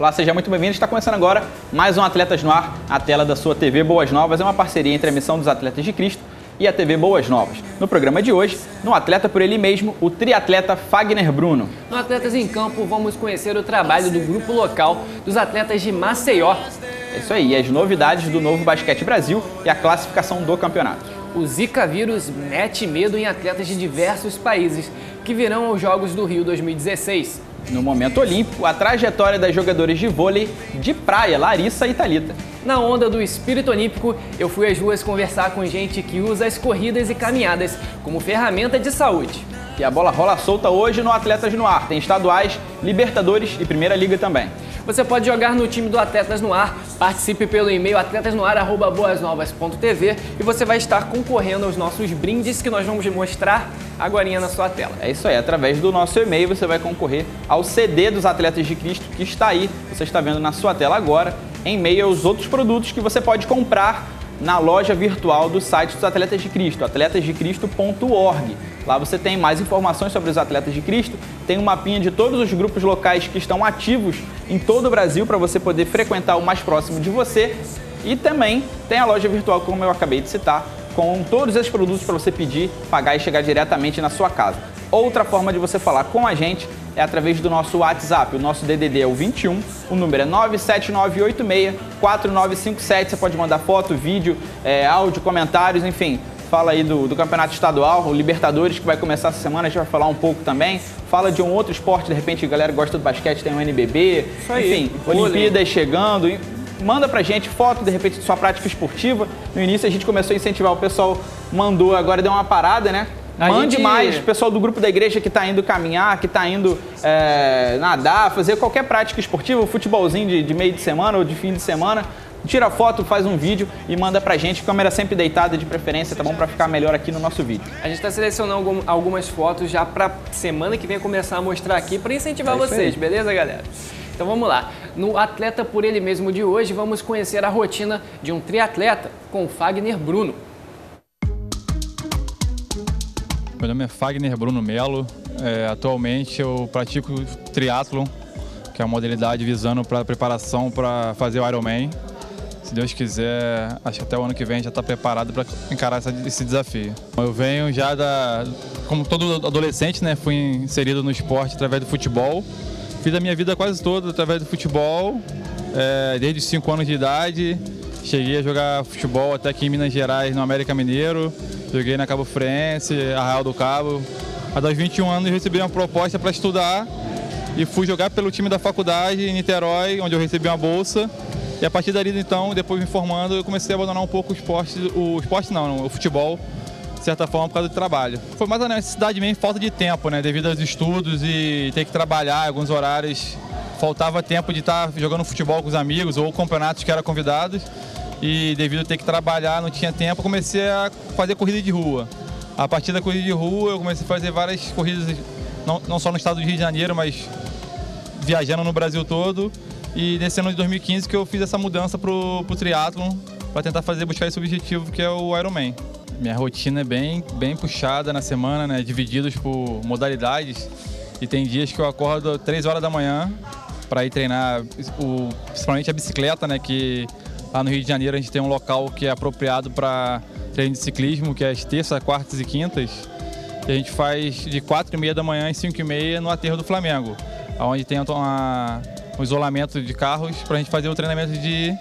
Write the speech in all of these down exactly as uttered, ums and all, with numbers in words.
Olá, seja muito bem-vindo. Está começando agora mais um Atletas no Ar, a tela da sua T V Boas Novas. É uma parceria entre a Missão dos Atletas de Cristo e a T V Boas Novas. No programa de hoje, no Atleta por ele mesmo, o triatleta Fagner Bruno. No Atletas em Campo, vamos conhecer o trabalho do grupo local dos atletas de Maceió. É isso aí, e as novidades do Novo Basquete Brasil e a classificação do campeonato. O Zika vírus mete medo em atletas de diversos países que virão aos Jogos do Rio dois mil e dezesseis. No momento olímpico, a trajetória das jogadoras de vôlei de praia, Larissa e Thalita. Na onda do espírito olímpico, eu fui às ruas conversar com gente que usa as corridas e caminhadas como ferramenta de saúde. E a bola rola solta hoje no Atletas no Ar. Tem estaduais, Libertadores e Primeira Liga também. Você pode jogar no time do Atletas no Ar, participe pelo e-mail atletasnoar arroba boasnovas ponto tv e você vai estar concorrendo aos nossos brindes que nós vamos mostrar agorinha na sua tela. É isso aí, através do nosso e-mail você vai concorrer ao C D dos Atletas de Cristo que está aí, você está vendo na sua tela agora, em meio aos outros produtos que você pode comprar na loja virtual do site dos Atletas de Cristo, atletas de cristo ponto org. Lá você tem mais informações sobre os Atletas de Cristo, tem um mapinha de todos os grupos locais que estão ativos em todo o Brasil para você poder frequentar o mais próximo de você. E também tem a loja virtual, como eu acabei de citar, com todos esses produtos para você pedir, pagar e chegar diretamente na sua casa. Outra forma de você falar com a gente é através do nosso WhatsApp. O nosso D D D é o vinte e um, o número é nove sete nove oito seis quatro nove cinco sete. Você pode mandar foto, vídeo, é, áudio, comentários, enfim. Fala aí do, do campeonato estadual, o Libertadores, que vai começar essa semana, a gente vai falar um pouco também. Fala de um outro esporte, de repente a galera gosta do basquete, tem o N B B, isso aí, enfim, Olimpíadas chegando. Manda pra gente foto, de repente, de sua prática esportiva. No início a gente começou a incentivar, o pessoal mandou, agora deu uma parada, né? A Mande gente... mais, o pessoal do grupo da igreja que está indo caminhar, que está indo é, nadar, fazer qualquer prática esportiva, futebolzinho de, de meio de semana ou de fim de semana. Tira foto, faz um vídeo e manda pra gente, câmera sempre deitada de preferência, tá bom? Pra ficar melhor aqui no nosso vídeo. A gente tá selecionando algumas fotos já pra semana que vem começar a mostrar aqui pra incentivar é vocês, beleza, galera? Então vamos lá. No Atleta por ele mesmo de hoje, vamos conhecer a rotina de um triatleta com Fagner Bruno. Meu nome é Fagner Bruno Melo. É, atualmente eu pratico triatlon, que é uma modalidade visando para preparação para fazer o Ironman. Se Deus quiser, acho que até o ano que vem a gente já está preparado para encarar esse desafio. Eu venho já da... Como todo adolescente, né, fui inserido no esporte através do futebol. Fiz a minha vida quase toda através do futebol, é, desde os cinco anos de idade. Cheguei a jogar futebol até aqui em Minas Gerais, no América Mineiro. Joguei na Cabo Friense, Arraial do Cabo. Aos vinte e um anos eu recebi uma proposta para estudar e fui jogar pelo time da faculdade em Niterói, onde eu recebi uma bolsa. E a partir dali, então, depois me formando, eu comecei a abandonar um pouco o esporte, o esporte não, o futebol, de certa forma, por causa do trabalho. Foi mais a necessidade mesmo, falta de tempo, né, devido aos estudos e ter que trabalhar alguns horários. Faltava tempo de estar jogando futebol com os amigos ou campeonatos que eram convidados. E devido a ter que trabalhar, não tinha tempo, comecei a fazer corrida de rua. A partir da corrida de rua, eu comecei a fazer várias corridas, não, não só no estado do Rio de Janeiro, mas viajando no Brasil todo. E nesse ano de dois mil e quinze que eu fiz essa mudança pro, pro triatlon, para tentar fazer, buscar esse objetivo que é o Ironman. Minha rotina é bem, bem puxada na semana, né, divididos por modalidades. E tem dias que eu acordo três horas da manhã para ir treinar, o, principalmente a bicicleta, né, que lá no Rio de Janeiro a gente tem um local que é apropriado para treino de ciclismo, que é as terças, quartas e quintas. E a gente faz de quatro e meia da manhã às cinco e meia no aterro do Flamengo, onde tem uma, um isolamento de carros para a gente fazer o treinamento de,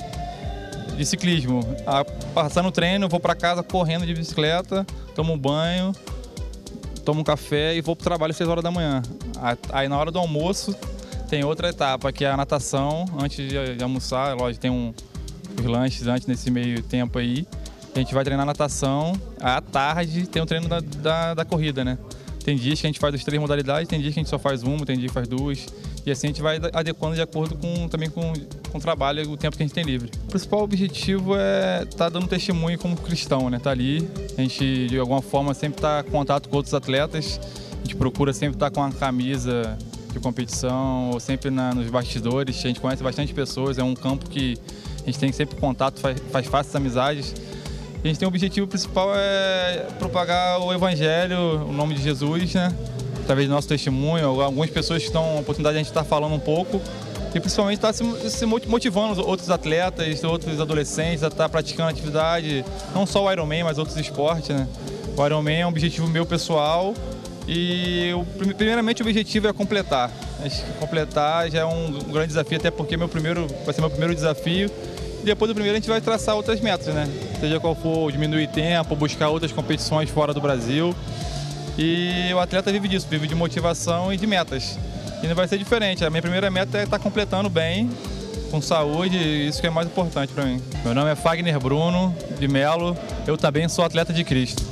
de ciclismo. A, passando o treino, eu vou para casa correndo de bicicleta, tomo um banho, tomo um café e vou para o trabalho às seis horas da manhã. Aí na hora do almoço tem outra etapa, que é a natação, antes de, de almoçar, lógico, tem um, os lanches antes nesse meio tempo aí. A gente vai treinar natação, à tarde tem o treino da, da, da corrida, né? Tem dias que a gente faz as três modalidades, tem dias que a gente só faz uma, tem dias que faz duas. E assim a gente vai adequando de acordo com, também com, com o trabalho e o tempo que a gente tem livre. O principal objetivo é estar tá dando testemunho como cristão, né? Tá ali, a gente de alguma forma sempre está em contato com outros atletas, a gente procura sempre estar tá com a camisa de competição ou sempre na, nos bastidores. A gente conhece bastante pessoas, é um campo que a gente tem sempre contato, faz, faz fáceis amizades. A gente tem o objetivo principal é propagar o Evangelho, o nome de Jesus, né? Através do nosso testemunho. Algumas pessoas que estão a oportunidade de a gente estar falando um pouco e principalmente está se, se motivando os outros atletas, outros adolescentes a estar tá praticando atividade, não só o Ironman, mas outros esportes, né? O Ironman é um objetivo meu pessoal e o, primeiramente o objetivo é completar. Acho que completar já é um, um grande desafio, até porque meu primeiro, vai ser meu primeiro desafio. E depois do primeiro a gente vai traçar outras metas, né? Seja qual for, diminuir tempo, buscar outras competições fora do Brasil. E o atleta vive disso, vive de motivação e de metas. E não vai ser diferente. A minha primeira meta é estar completando bem, com saúde, e isso que é mais importante para mim. Meu nome é Fagner Bruno de Melo, eu também sou atleta de Cristo.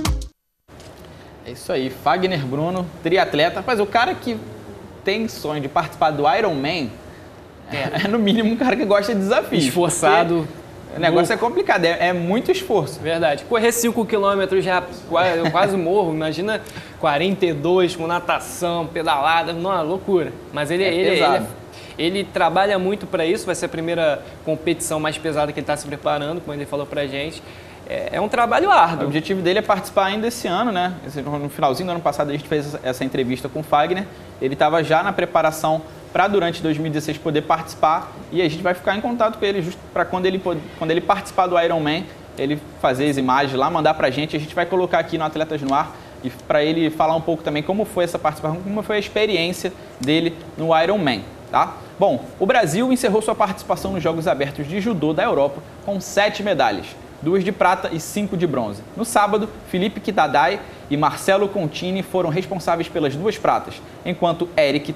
É isso aí, Fagner Bruno, triatleta. Mas o cara que tem sonho de participar do Ironman é, é no mínimo um cara que gosta de desafios. Esforçado. O negócio é complicado, é, é muito esforço. Verdade. Correr cinco quilômetros já quase, eu quase morro. Imagina quarenta e dois com natação, pedalada, não, é loucura. Mas ele, é ele, pesado. ele, ele trabalha muito para isso, vai ser a primeira competição mais pesada que ele está se preparando, como ele falou pra gente. É, é um trabalho árduo. O objetivo dele é participar ainda esse ano, né? No finalzinho do ano passado a gente fez essa entrevista com o Fagner. Ele estava já na preparação para durante dois mil e dezesseis poder participar e a gente vai ficar em contato com ele justo para quando ele, quando ele participar do Ironman, ele fazer as imagens lá, mandar para a gente. A gente vai colocar aqui no Atletas no Ar e para ele falar um pouco também como foi essa participação, como foi a experiência dele no Ironman, tá? Bom, o Brasil encerrou sua participação nos Jogos Abertos de Judô da Europa com sete medalhas, duas de prata e cinco de bronze. No sábado, Felipe Kitadai e Marcelo Contini foram responsáveis pelas duas pratas, enquanto Eric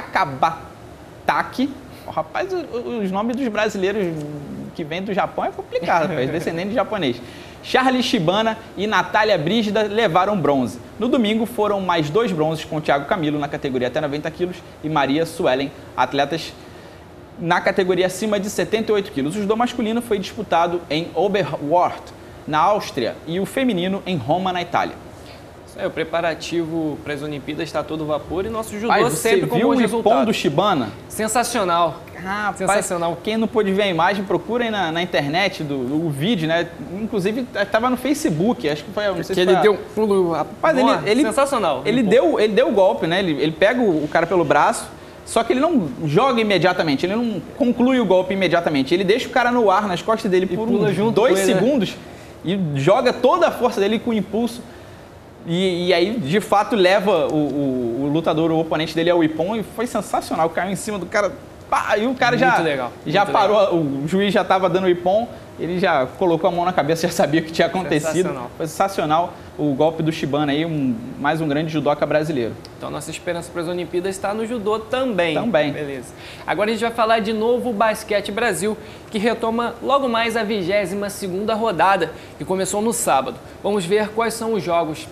Takabataki, oh, rapaz, os nomes dos brasileiros que vêm do Japão é complicado, rapaz, descendente de japonês. Charlie Shibana e Natália Brígida levaram bronze. No domingo foram mais dois bronzes com Thiago Camilo na categoria até noventa quilos e Maria Suelen, atletas na categoria acima de setenta e oito quilos. O judô masculino foi disputado em Oberwart, na Áustria, e o feminino em Roma, na Itália. É, o preparativo para as Olimpíadas está todo vapor e nosso judô Pai, sempre com bons resultados. Você viu o Ippon do Shibana? Sensacional. Ah, Sensacional. Pai, quem não pôde ver a imagem, procurem na, na internet do, do o vídeo, né? Inclusive, estava no Facebook, acho que foi... Não sei que se ele foi, deu um pulo... Rapaz, ele, ele, sensacional. Ele deu, ele deu o golpe, né? Ele, ele pega o, o cara pelo braço, só que ele não joga imediatamente, ele não conclui o golpe imediatamente. Ele deixa o cara no ar, nas costas dele, por uns um, dois ele, segundos, né? E joga toda a força dele com impulso. E, e aí, de fato, leva o, o, o lutador, o oponente dele ao Ippon, e foi sensacional. Caiu em cima do cara, pá, e o cara muito já, legal, já muito parou, legal. O juiz já estava dando o Ippon, ele já colocou a mão na cabeça, já sabia o que tinha acontecido. Sensacional. Foi sensacional o golpe do Shibana aí, um, mais um grande judoca brasileiro. Então, nossa esperança para as Olimpíadas está no judô também. Também. Beleza. Agora a gente vai falar de novo Basquete Brasil, que retoma logo mais a vigésima segunda rodada, que começou no sábado. Vamos ver quais são os jogos.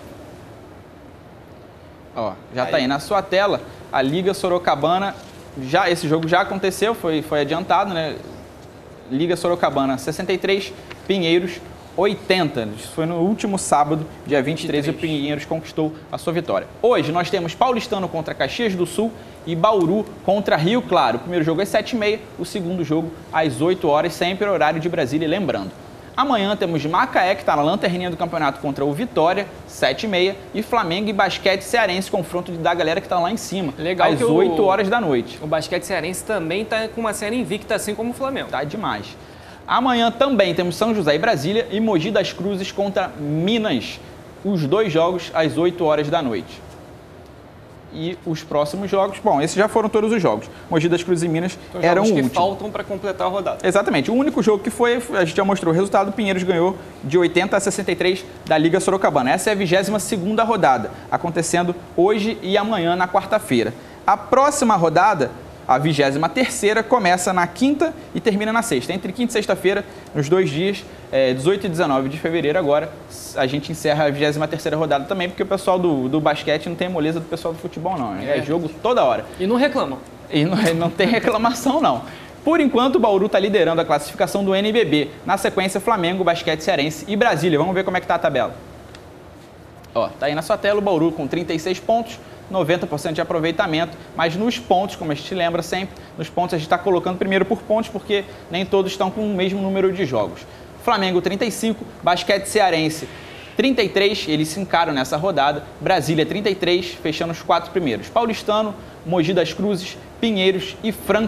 Ó, já está aí na sua tela, a Liga Sorocabana, já, esse jogo já aconteceu, foi, foi adiantado, né? Liga Sorocabana sessenta e três, Pinheiros oitenta. Isso foi no último sábado, dia vinte e três, e o Pinheiros conquistou a sua vitória. Hoje nós temos Paulistano contra Caxias do Sul e Bauru contra Rio Claro. O primeiro jogo às sete e meia, o segundo jogo às oito horas, sempre horário de Brasília, lembrando. Amanhã temos Macaé, que está na lanterninha do campeonato, contra o Vitória, sete e meia, e Flamengo e Basquete Cearense, confronto da galera que está lá em cima, legal, às oito horas da noite. O Basquete Cearense também está com uma série invicta, assim como o Flamengo. Tá demais. Amanhã também temos São José e Brasília e Mogi das Cruzes contra Minas, os dois jogos às oito horas da noite. E os próximos jogos, bom, esses já foram todos os jogos. Mogi das Cruzes e Minas então, eram o que último. faltam para completar a rodada. Exatamente. O único jogo que foi, a gente já mostrou o resultado, o Pinheiros ganhou de oitenta a sessenta e três da Liga Sorocabana. Essa é a vigésima segunda rodada, acontecendo hoje e amanhã na quarta-feira. A próxima rodada, a vigésima terceira, começa na quinta e termina na sexta. Entre quinta e sexta-feira, nos dois dias, é, dezoito e dezenove de fevereiro agora, a gente encerra a vigésima terceira rodada também, porque o pessoal do, do basquete não tem a moleza do pessoal do futebol, não. É, é jogo toda hora. E não reclamam. E não, não tem reclamação, não. Por enquanto, o Bauru está liderando a classificação do N B B. Na sequência, Flamengo, Basquete Cearense e Brasília. Vamos ver como é que está a tabela. Ó, tá aí na sua tela o Bauru com trinta e seis pontos, noventa por cento de aproveitamento, mas nos pontos, como a gente lembra sempre, nos pontos a gente está colocando primeiro por pontos, porque nem todos estão com o mesmo número de jogos. Flamengo trinta e cinco, Basquete Cearense trinta e três, eles se encaram nessa rodada, Brasília trinta e três, fechando os quatro primeiros. Paulistano, Mogi das Cruzes, Pinheiros e Franca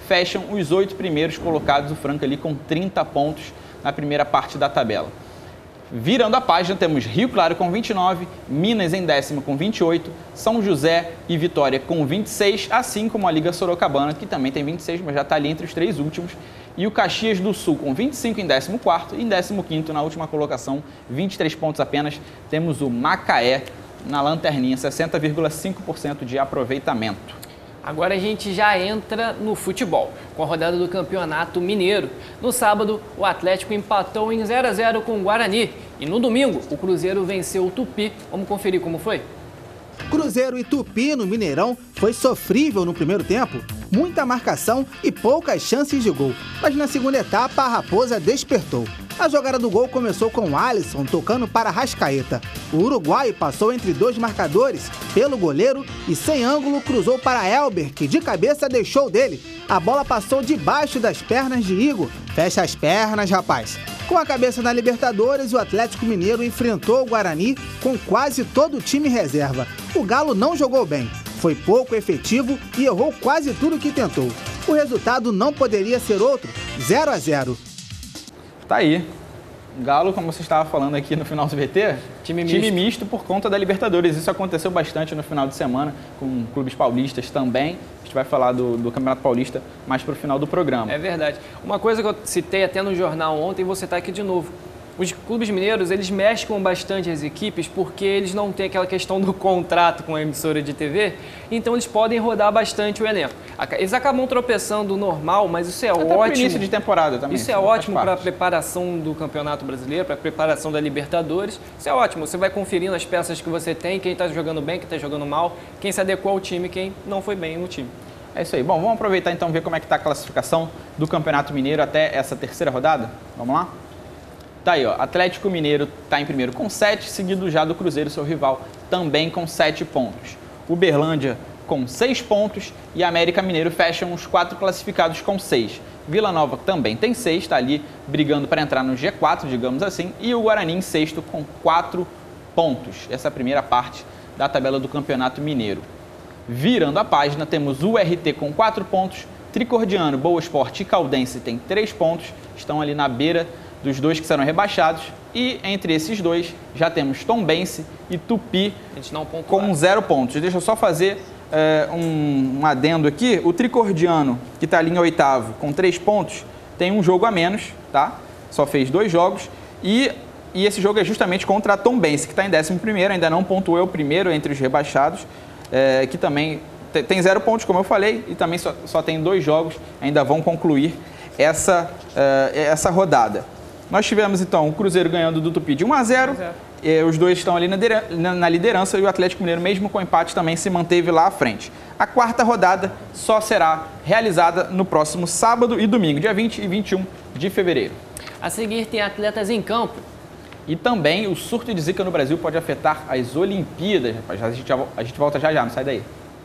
fecham os oito primeiros colocados, o Franca ali com trinta pontos na primeira parte da tabela. Virando a página, temos Rio Claro com vinte e nove, Minas em décimo com vinte e oito, São José e Vitória com vinte e seis, assim como a Liga Sorocabana, que também tem vinte e seis, mas já está ali entre os três últimos, e o Caxias do Sul com vinte e cinco em décimo quarto e em décimo quinto na última colocação, vinte e três pontos apenas, temos o Macaé na lanterninha, sessenta vírgula cinco por cento de aproveitamento. Agora a gente já entra no futebol, com a rodada do Campeonato Mineiro. No sábado, o Atlético empatou em zero a zero com o Guarani. E no domingo, o Cruzeiro venceu o Tupi. Vamos conferir como foi? Cruzeiro e Tupi no Mineirão foi sofrível no primeiro tempo. Muita marcação e poucas chances de gol. Mas na segunda etapa, a Raposa despertou. A jogada do gol começou com o Alisson tocando para Rascaeta. O uruguaio passou entre dois marcadores, pelo goleiro, e sem ângulo cruzou para Elber, que de cabeça deixou dele. A bola passou debaixo das pernas de Igor. Fecha as pernas, rapaz. Com a cabeça na Libertadores, o Atlético Mineiro enfrentou o Guarani com quase todo o time reserva. O Galo não jogou bem, foi pouco efetivo e errou quase tudo que tentou. O resultado não poderia ser outro, zero a zero. Tá aí. Galo, como você estava falando aqui no final do V T, time misto. time misto por conta da Libertadores. Isso aconteceu bastante no final de semana com clubes paulistas também. A gente vai falar do, do Campeonato Paulista mais para o final do programa. É verdade. Uma coisa que eu citei até no jornal ontem, vou citar aqui de novo. Os clubes mineiros, eles mesclam bastante as equipes porque eles não têm aquela questão do contrato com a emissora de T V, então eles podem rodar bastante o elenco. Eles acabam tropeçando normal, mas isso é Até ótimo. Pro início de temporada também. Isso é ótimo para a preparação do Campeonato Brasileiro, para a preparação da Libertadores. Isso é ótimo. Você vai conferindo as peças que você tem, quem está jogando bem, quem está jogando mal, quem se adequou ao time, quem não foi bem no time. É isso aí. Bom, vamos aproveitar então e ver como é que está a classificação do Campeonato Mineiro até essa terceira rodada. Vamos lá? Tá aí, ó. Atlético Mineiro está em primeiro com sete, seguido já do Cruzeiro, seu rival, também com sete pontos. Uberlândia com seis pontos e América Mineiro fecham os quatro classificados com seis. Vila Nova também tem seis, está ali brigando para entrar no G quatro, digamos assim, e o Guarani em sexto com quatro pontos. Essa é a primeira parte da tabela do Campeonato Mineiro. Virando a página, temos o U R T com quatro pontos, Tricordiano, Boa Esporte e Caldense tem três pontos, estão ali na beira dos dois que serão rebaixados, e entre esses dois já temos Tombense e Tupi com zero pontos. Deixa eu só fazer é, um, um adendo aqui. O Tricordiano, que está ali em oitavo com três pontos, tem um jogo a menos, tá? Só fez dois jogos, e, e esse jogo é justamente contra a Tombense, que está em décimo primeiro, ainda não pontuou o primeiro entre os rebaixados, é, que também tem zero pontos, como eu falei, e também só, só tem dois jogos, ainda vão concluir essa, uh, essa rodada. Nós tivemos, então, o Cruzeiro ganhando do Tupi de um a zero, e os dois estão ali na, na liderança, e o Atlético Mineiro, mesmo com empate, também se manteve lá à frente. A quarta rodada só será realizada no próximo sábado e domingo, dia vinte e vinte e um de fevereiro. A seguir tem atletas em campo. E também o surto de zika no Brasil pode afetar as Olimpíadas, rapaz. A gente, a gente volta já já, não sai daí.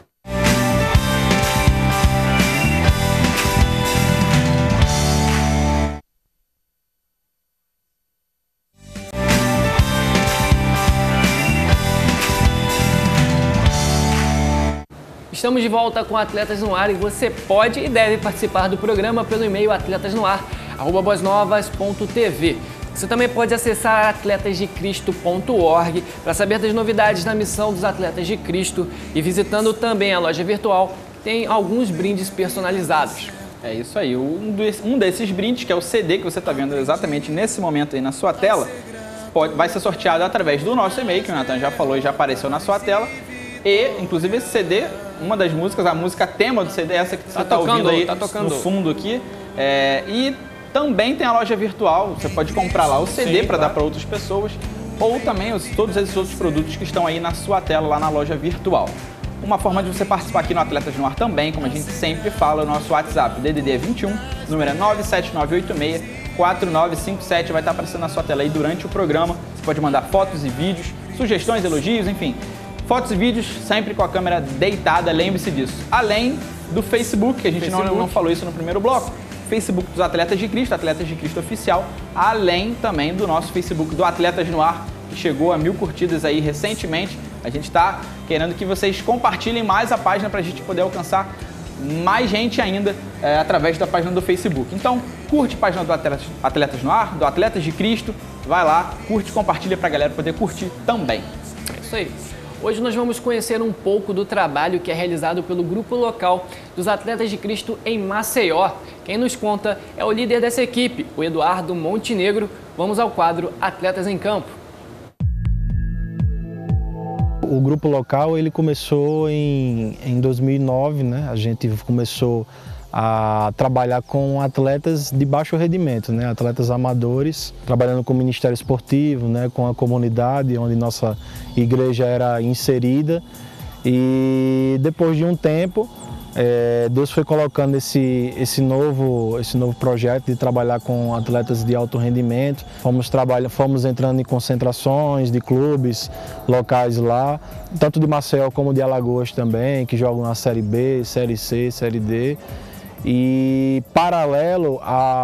Estamos de volta com Atletas no Ar e você pode e deve participar do programa pelo e-mail atletasnoar arroba boas novas ponto t v. Você também pode acessar atletas de cristo ponto org para saber das novidades da missão dos Atletas de Cristo e visitando também a loja virtual, tem alguns brindes personalizados. É isso aí, um desses brindes, que é o C D que você está vendo exatamente nesse momento aí na sua tela, pode, vai ser sorteado através do nosso e-mail, que o Nathan já falou e já apareceu na sua tela. E, inclusive, esse C D, uma das músicas, a música tema do C D, essa que você está tá ouvindo aí tá tocando. no fundo aqui. É, e também tem a loja virtual, você pode comprar lá o C D para dar para outras pessoas, ou também os, todos esses outros produtos que estão aí na sua tela, lá na loja virtual. Uma forma de você participar aqui no Atletas no Ar também, como a gente sempre fala, é o nosso WhatsApp, D D D vinte e um, número é nove sete nove oito seis quatro nove cinco sete, vai estar aparecendo na sua tela aí durante o programa. Você pode mandar fotos e vídeos, sugestões, elogios, enfim. Fotos e vídeos sempre com a câmera deitada, lembre-se disso. Além do Facebook, que a gente não, não falou isso no primeiro bloco. Facebook dos Atletas de Cristo, Atletas de Cristo Oficial. Além também do nosso Facebook do Atletas no Ar, que chegou a mil curtidas aí recentemente. A gente está querendo que vocês compartilhem mais a página para a gente poder alcançar mais gente ainda é, através da página do Facebook. Então, curte a página do Atletas, Atletas no Ar, do Atletas de Cristo, vai lá, curte e compartilha para a galera poder curtir também. É isso aí. Hoje nós vamos conhecer um pouco do trabalho que é realizado pelo grupo local dos Atletas de Cristo em Maceió. Quem nos conta é o líder dessa equipe, o Eduardo Montenegro. Vamos ao quadro Atletas em Campo. O grupo local ele começou em, em dois mil e nove, né? A gente começou a trabalhar com atletas de baixo rendimento, né? Atletas amadores, trabalhando com o Ministério Esportivo, né? Com a comunidade onde nossa igreja era inserida. E depois de um tempo, é, Deus foi colocando esse, esse, novo, esse novo projeto de trabalhar com atletas de alto rendimento. Fomos, trabalha, fomos entrando em concentrações de clubes locais lá, tanto de Maceió como de Alagoas também, que jogam na Série B, Série C, Série D. E paralelo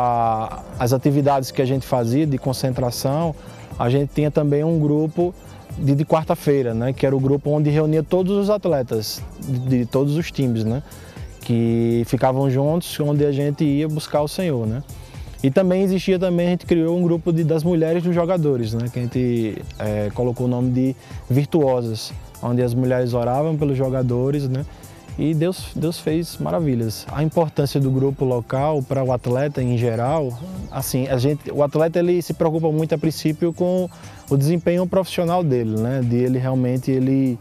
às atividades que a gente fazia de concentração, a gente tinha também um grupo de, de quarta-feira, né, que era o grupo onde reunia todos os atletas de, de todos os times, né, que ficavam juntos, onde a gente ia buscar o Senhor, né. E também existia também, a gente criou um grupo de, das mulheres dos jogadores, né, que a gente é, colocou o nome de Virtuosas, onde as mulheres oravam pelos jogadores, né. E Deus, Deus fez maravilhas. A importância do grupo local para o atleta em geral, assim, a gente, o atleta ele se preocupa muito a princípio com o desempenho profissional dele, né? De ele realmente ele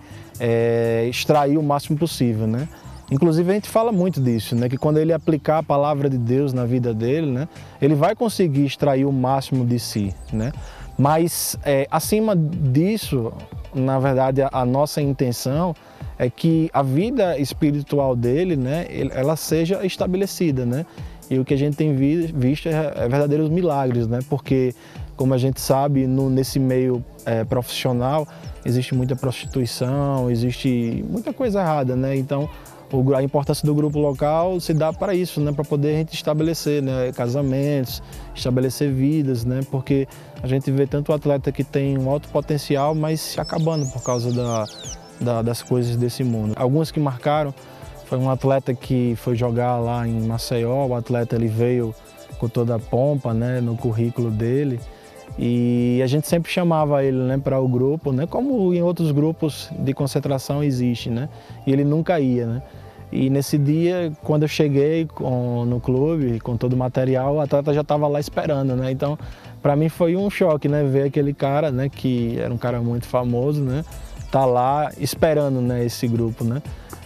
é, extrair o máximo possível, né? Inclusive a gente fala muito disso, né? Que quando ele aplicar a palavra de Deus na vida dele, né? Ele vai conseguir extrair o máximo de si, né? Mas é, acima disso, na verdade, a, a nossa intenção é que a vida espiritual dele, né, ela seja estabelecida, né? E o que a gente tem visto é, é verdadeiros milagres, né? Porque, como a gente sabe, no, nesse meio é, profissional, existe muita prostituição, existe muita coisa errada, né? Então, o, a importância do grupo local se dá para isso, né? Para poder a gente estabelecer, né, casamentos, estabelecer vidas, né? Porque a gente vê tanto atleta que tem um alto potencial, mas se acabando por causa da Da, das coisas desse mundo. Alguns que marcaram foi um atleta que foi jogar lá em Maceió. O atleta ele veio com toda a pompa, né, no currículo dele, e a gente sempre chamava ele, né, para o grupo, né, como em outros grupos de concentração existe, né, e ele nunca ia, né. E nesse dia, quando eu cheguei com, no clube, com todo o material, o atleta já estava lá esperando, né. Então, para mim foi um choque, né, ver aquele cara, né, que era um cara muito famoso, né, tá lá esperando, né, esse grupo, né?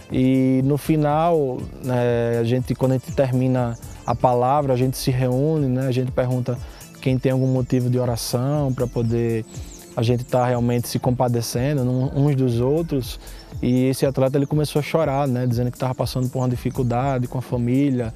E no final, né, a gente, quando a gente termina a palavra, a gente se reúne, né? A gente pergunta quem tem algum motivo de oração para poder a gente estar tá realmente se compadecendo uns dos outros. E esse atleta ele começou a chorar, né? Dizendo que estava passando por uma dificuldade com a família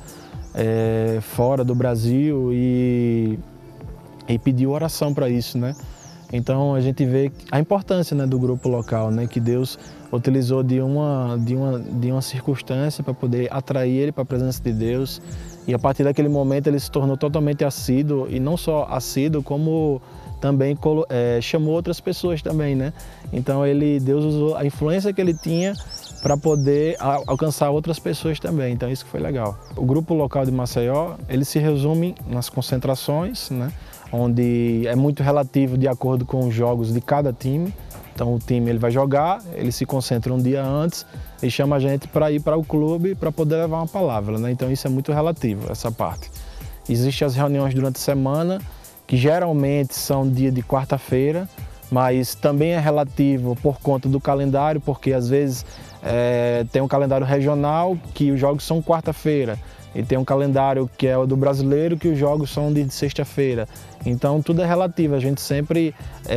é, fora do Brasil e, e pediu oração para isso, né? Então a gente vê a importância, né, do grupo local, né, que Deus utilizou de uma, de uma, de uma circunstância para poder atrair ele para a presença de Deus, e a partir daquele momento ele se tornou totalmente assíduo, e não só assíduo, como também é, chamou outras pessoas também, né? Então ele, Deus usou a influência que ele tinha para poder a, alcançar outras pessoas também, então isso que foi legal. O grupo local de Maceió, ele se resume nas concentrações, né? Onde é muito relativo de acordo com os jogos de cada time. Então o time ele vai jogar, ele se concentra um dia antes e chama a gente para ir para o clube para poder levar uma palavra, né? Então isso é muito relativo, essa parte. Existem as reuniões durante a semana, que geralmente são dia de quarta-feira, mas também é relativo por conta do calendário, porque às vezes é, tem um calendário regional que os jogos são quarta-feira, e tem um calendário que é o do brasileiro, que os jogos são de sexta-feira. Então tudo é relativo, a gente sempre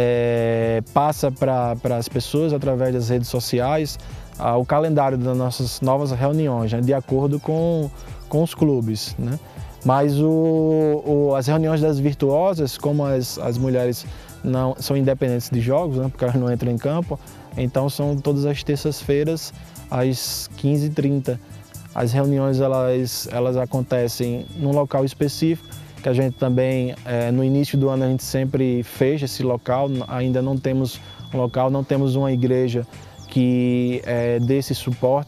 é, passa para as pessoas através das redes sociais ah, o calendário das nossas novas reuniões, né, de acordo com, com os clubes, né? Mas o, o, as reuniões das virtuosas, como as, as mulheres não são independentes de jogos, né, porque elas não entram em campo, então são todas as terças-feiras às quinze e trinta. As reuniões elas, elas acontecem num local específico, que a gente também, é, no início do ano, a gente sempre fecha esse local, ainda não temos um local, não temos uma igreja que é, dê esse suporte,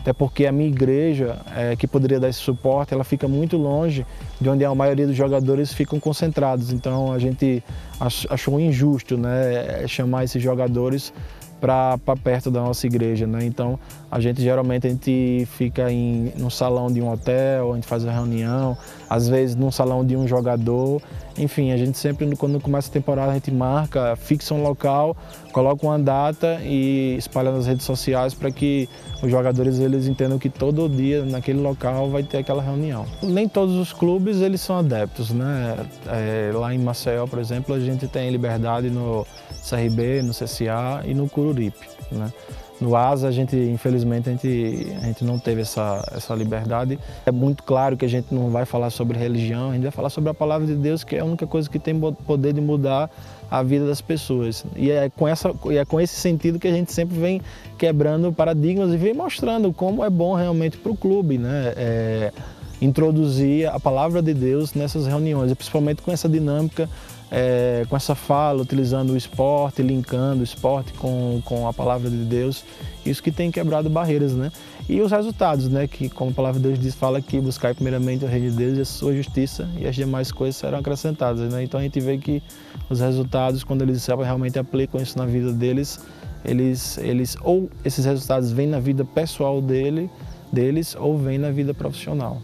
até porque a minha igreja, é, que poderia dar esse suporte, ela fica muito longe de onde a maioria dos jogadores ficam concentrados. Então a gente achou injusto, né, chamar esses jogadores para perto da nossa igreja, né? Então a gente geralmente a gente fica em num salão de um hotel, a gente faz a reunião, às vezes num salão de um jogador. Enfim, a gente sempre, quando começa a temporada, a gente marca, fixa um local, coloca uma data e espalha nas redes sociais para que os jogadores eles entendam que todo dia naquele local vai ter aquela reunião. Nem todos os clubes eles são adeptos, né? É, lá em Maceió, por exemplo, a gente tem liberdade no C R B, no C S A e no Coruripe, né? No Asa, a gente, infelizmente, a gente, a gente não teve essa, essa liberdade. É muito claro que a gente não vai falar sobre religião, a gente vai falar sobre a palavra de Deus, que é a única coisa que tem poder de mudar a vida das pessoas. E é com, essa, e é com esse sentido que a gente sempre vem quebrando paradigmas e vem mostrando como é bom realmente para o clube, né? É, introduzir a palavra de Deus nessas reuniões, e principalmente com essa dinâmica, É, com essa fala, utilizando o esporte, linkando o esporte com, com a palavra de Deus, isso que tem quebrado barreiras, né? E os resultados, né? Que, como a palavra de Deus diz, fala que buscar primeiramente o reino de Deus e a sua justiça, e as demais coisas serão acrescentadas, né? Então a gente vê que os resultados, quando eles realmente aplicam isso na vida deles, eles, eles ou esses resultados vêm na vida pessoal dele, deles, ou vêm na vida profissional.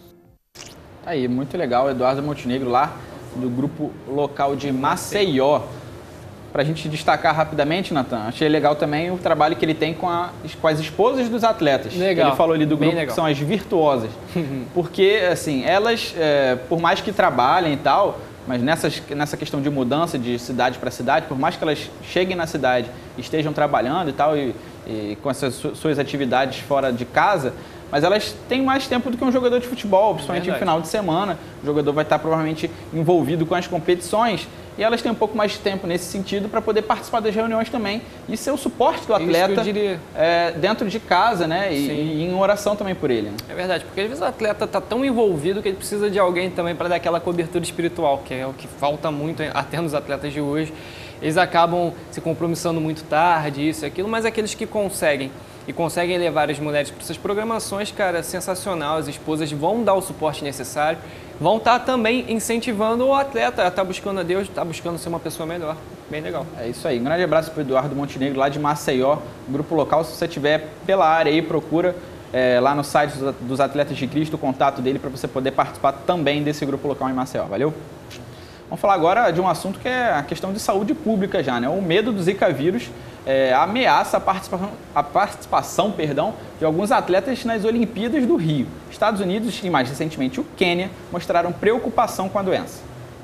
Aí, muito legal, Eduardo Montenegro lá, do grupo local de Maceió. Para a gente destacar rapidamente, Natan, achei legal também o trabalho que ele tem com, a, com as esposas dos atletas. Legal. Ele falou ali do grupo Bem legal. Que são as virtuosas. Porque, assim, elas, é, por mais que trabalhem e tal, mas nessas, nessa questão de mudança de cidade para cidade, por mais que elas cheguem na cidade e estejam trabalhando e tal, e, e com essas suas atividades fora de casa, mas elas têm mais tempo do que um jogador de futebol, principalmente no final de semana. O jogador vai estar provavelmente envolvido com as competições e elas têm um pouco mais de tempo nesse sentido para poder participar das reuniões também e ser o suporte do atleta é, dentro de casa, né? E, e em oração também por ele. Né? É verdade, porque às vezes o atleta está tão envolvido que ele precisa de alguém também para dar aquela cobertura espiritual, que é o que falta muito até nos atletas de hoje. Eles acabam se compromissando muito tarde, isso e aquilo, mas aqueles que conseguem e conseguem levar as mulheres para essas programações, cara, sensacional. As esposas vão dar o suporte necessário, vão estar também incentivando o atleta a estar buscando a Deus, estar buscando ser uma pessoa melhor. Bem legal. É isso aí. Um grande abraço para o Eduardo Montenegro, lá de Maceió, grupo local. Se você estiver pela área aí, procura é, lá no site dos Atletas de Cristo o contato dele para você poder participar também desse grupo local em Maceió. Valeu? Vamos falar agora de um assunto que é a questão de saúde pública já, né? O medo do Zika vírus é, ameaça a participação, a participação perdão, de alguns atletas nas Olimpíadas do Rio. Estados Unidos e, mais recentemente, o Quênia mostraram preocupação com a doença.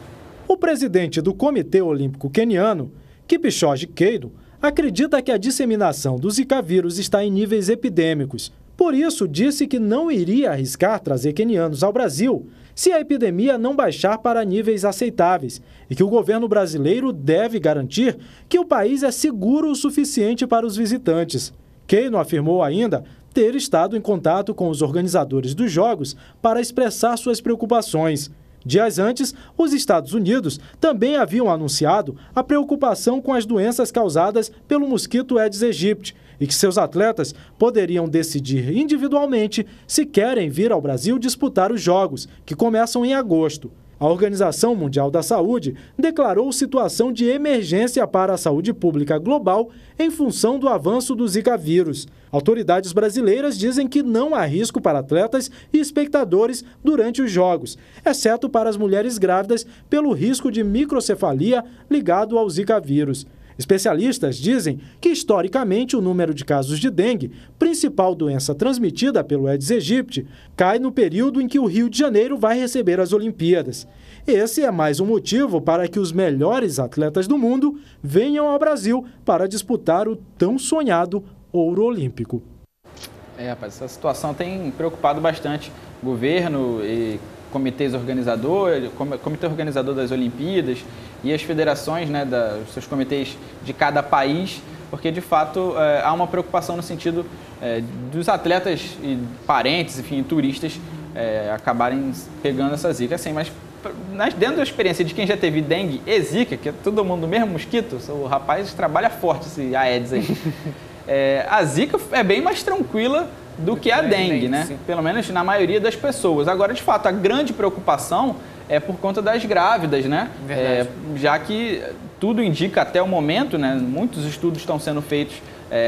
O presidente do Comitê Olímpico Queniano, Kipchoge Keino, acredita que a disseminação do Zika vírus está em níveis epidêmicos. Por isso, disse que não iria arriscar trazer quenianos ao Brasil se a epidemia não baixar para níveis aceitáveis e que o governo brasileiro deve garantir que o país é seguro o suficiente para os visitantes. Keino afirmou ainda ter estado em contato com os organizadores dos Jogos para expressar suas preocupações. Dias antes, os Estados Unidos também haviam anunciado a preocupação com as doenças causadas pelo mosquito Aedes aegypti e que seus atletas poderiam decidir individualmente se querem vir ao Brasil disputar os Jogos, que começam em agosto. A Organização Mundial da Saúde declarou situação de emergência para a saúde pública global em função do avanço do Zika vírus. Autoridades brasileiras dizem que não há risco para atletas e espectadores durante os Jogos, exceto para as mulheres grávidas pelo risco de microcefalia ligado ao Zika vírus. Especialistas dizem que, historicamente, o número de casos de dengue, principal doença transmitida pelo Aedes aegypti, cai no período em que o Rio de Janeiro vai receber as Olimpíadas. Esse é mais um motivo para que os melhores atletas do mundo venham ao Brasil para disputar o tão sonhado ouro olímpico. É, rapaz, essa situação tem preocupado bastante o governo e comitês organizadores, comitê organizador das Olimpíadas e as federações, né, da, os seus comitês de cada país, porque de fato é, há uma preocupação no sentido é, dos atletas e parentes, enfim, turistas é, acabarem pegando essa zika, assim, mas dentro da experiência de quem já teve dengue e zika, que é todo mundo do mesmo mosquito, o rapaz trabalha forte esse Aedes aí. é, a zika é bem mais tranquila do que a dengue, né? Sim. Pelo menos na maioria das pessoas. Agora, de fato, a grande preocupação é por conta das grávidas, né? É, já que tudo indica até o momento, né? Muitos estudos estão sendo feitos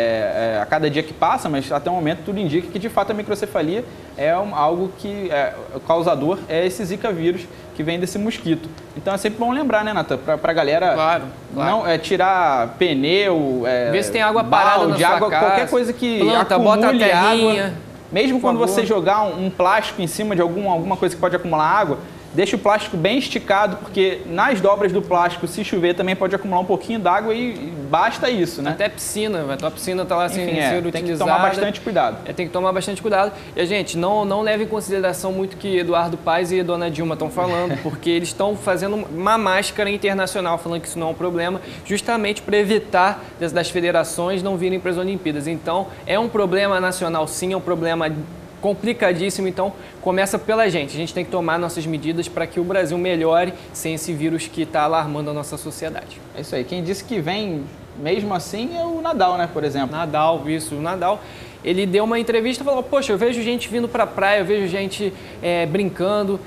é, é, a cada dia que passa, mas até o momento tudo indica que de fato a microcefalia é um, algo que é, o causador é esse Zika vírus que vem desse mosquito. Então é sempre bom lembrar, né, Natan? Pra, pra galera claro, claro. não é, tirar pneu, é, ver se tem água parada balde, na sua água, casa, qualquer coisa que planta, acumule bota a terrinha, água. Mesmo quando você jogar um, um plástico em cima de algum, alguma coisa que pode acumular água, deixa o plástico bem esticado, porque nas dobras do plástico, se chover, também pode acumular um pouquinho d'água e, e basta isso, né? Até piscina, a tua piscina está lá sem Enfim, ser é, utilizada. tem que tomar bastante cuidado. É, tem que tomar bastante cuidado. E, gente, não, não leve em consideração muito o que Eduardo Paes e Dona Dilma estão falando, porque eles estão fazendo uma máscara internacional, falando que isso não é um problema, justamente para evitar das, das federações não virem para as Olimpíadas. Então, é um problema nacional, sim, é um problema complicadíssimo, então começa pela gente. A gente tem que tomar nossas medidas para que o Brasil melhore sem esse vírus que está alarmando a nossa sociedade. É isso aí. Quem disse que vem mesmo assim é o Nadal, né, por exemplo. Nadal, isso. O Nadal, ele deu uma entrevista e falou, poxa, eu vejo gente vindo para a praia, eu vejo gente é, brincando